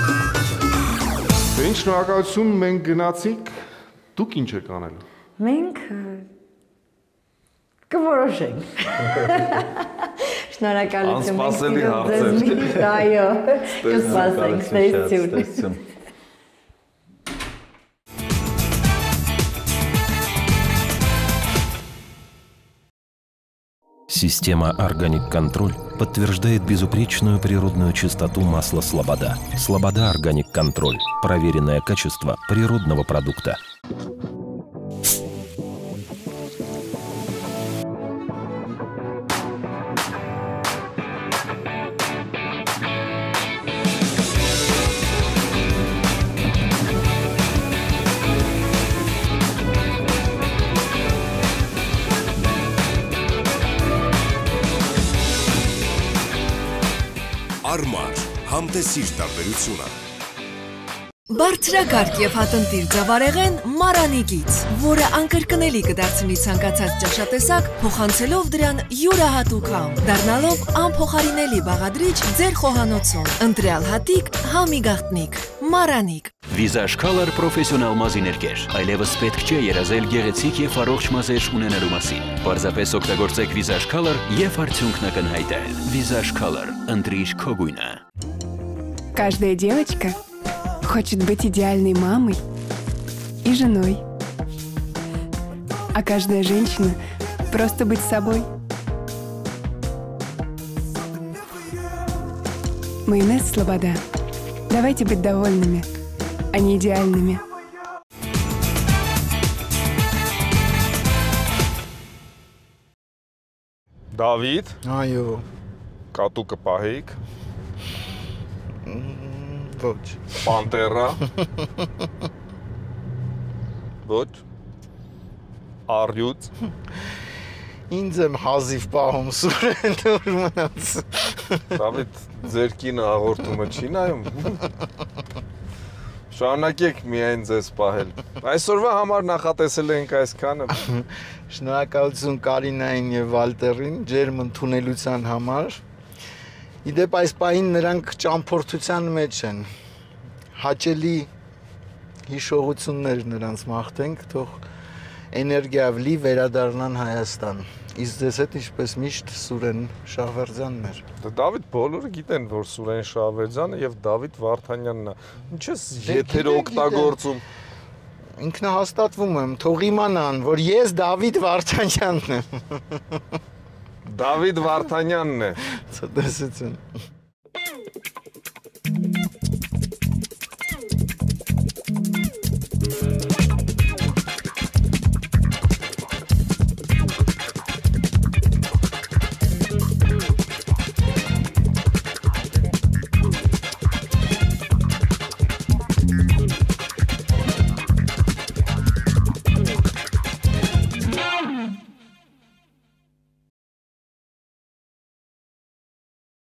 [SPEAKER 2] Ինչ շնորհակալություն, մենք գնացինք, դուք ինչ եք անելու։
[SPEAKER 7] Մենք կորոշենք։ Շնորհակալություն։
[SPEAKER 2] Անսպասելի հարցեր։
[SPEAKER 7] Այո, կսպասենք, ստեսություն։
[SPEAKER 9] Система «Органик Контроль» подтверждает безупречную природную чистоту масла «Слобода». «Слобода Органик Контроль» – проверенное качество природного продукта.
[SPEAKER 4] Արմար, համտեսիր տարբերությունը։
[SPEAKER 5] Բարձրակարգ եւ հատնտիր ձավարեղեն Մարանիկից, որը անկրկնելի կդարձնի ցանկացած ճաշատեսակ, փոխանցելով դրան յուրահատուկ համ, դառնալով անփոխարինելի բաղադրիչ ձեր խոհանոցում։ Ընտրյալ հատիկ, համի գաղտնիք, Մարանիկ։
[SPEAKER 3] Visage Color պրոֆեսիոնալ մազիներկեր, այլևս պետք չէ երազել գեղեցիկ եւ առողջ մազեր ունենալու մասին։ Պարզապես օգտագործեք Visage Color եւ արդյունքն ակնհայտել։ Visage Color, ընտրիր քո գույնը։
[SPEAKER 6] Каждая девочка хочет быть идеальной мамой и женой. А каждая женщина просто быть собой. Майонез «Слобода». Давайте быть довольными, а не идеальными.
[SPEAKER 2] Դավիթ,
[SPEAKER 1] Այո,
[SPEAKER 2] կատու կպահեիք,
[SPEAKER 1] ոչ։
[SPEAKER 2] Պանտերա, ոչ, Արյուծ,
[SPEAKER 1] Ինձ եմ հազիվ պահում սուրեն դուր մնաց։
[SPEAKER 2] Դավիթ, ձեր կինը հաղորդումը չի նայում։ Շարունակեք միայն ձեզ պահել։ Այսօրվա համար նախատեսել ենք այսքանը։
[SPEAKER 1] Շնորհակալություն Կարինային եւ Վալտերին ջերմ ընդունելության համար։ Իդեպ այս պահին նրանք ճամփորդության մեջ են։ Հաճելի հիշողություններ նրանց մաղթենք, թող էներգիայով լի վերադառնան Հայաստան։ Իսկ ձեզ հետ ինչպես միշտ Սուրեն Շահվերդյանն էր։
[SPEAKER 2] Դավիթ, բոլորը գիտեն, որ Սուրեն Շահվերդյանը եւ Դավիթ Վարդանյանն է։ Ինչ ես եթերը օգտագործում։
[SPEAKER 1] Ինքնահաստատվում եմ, թող իմանան, որ ես Դավիթ Վարդանյանն եմ։
[SPEAKER 2] Դավիթ Վարդանյանն է։
[SPEAKER 1] Ցտեսություն։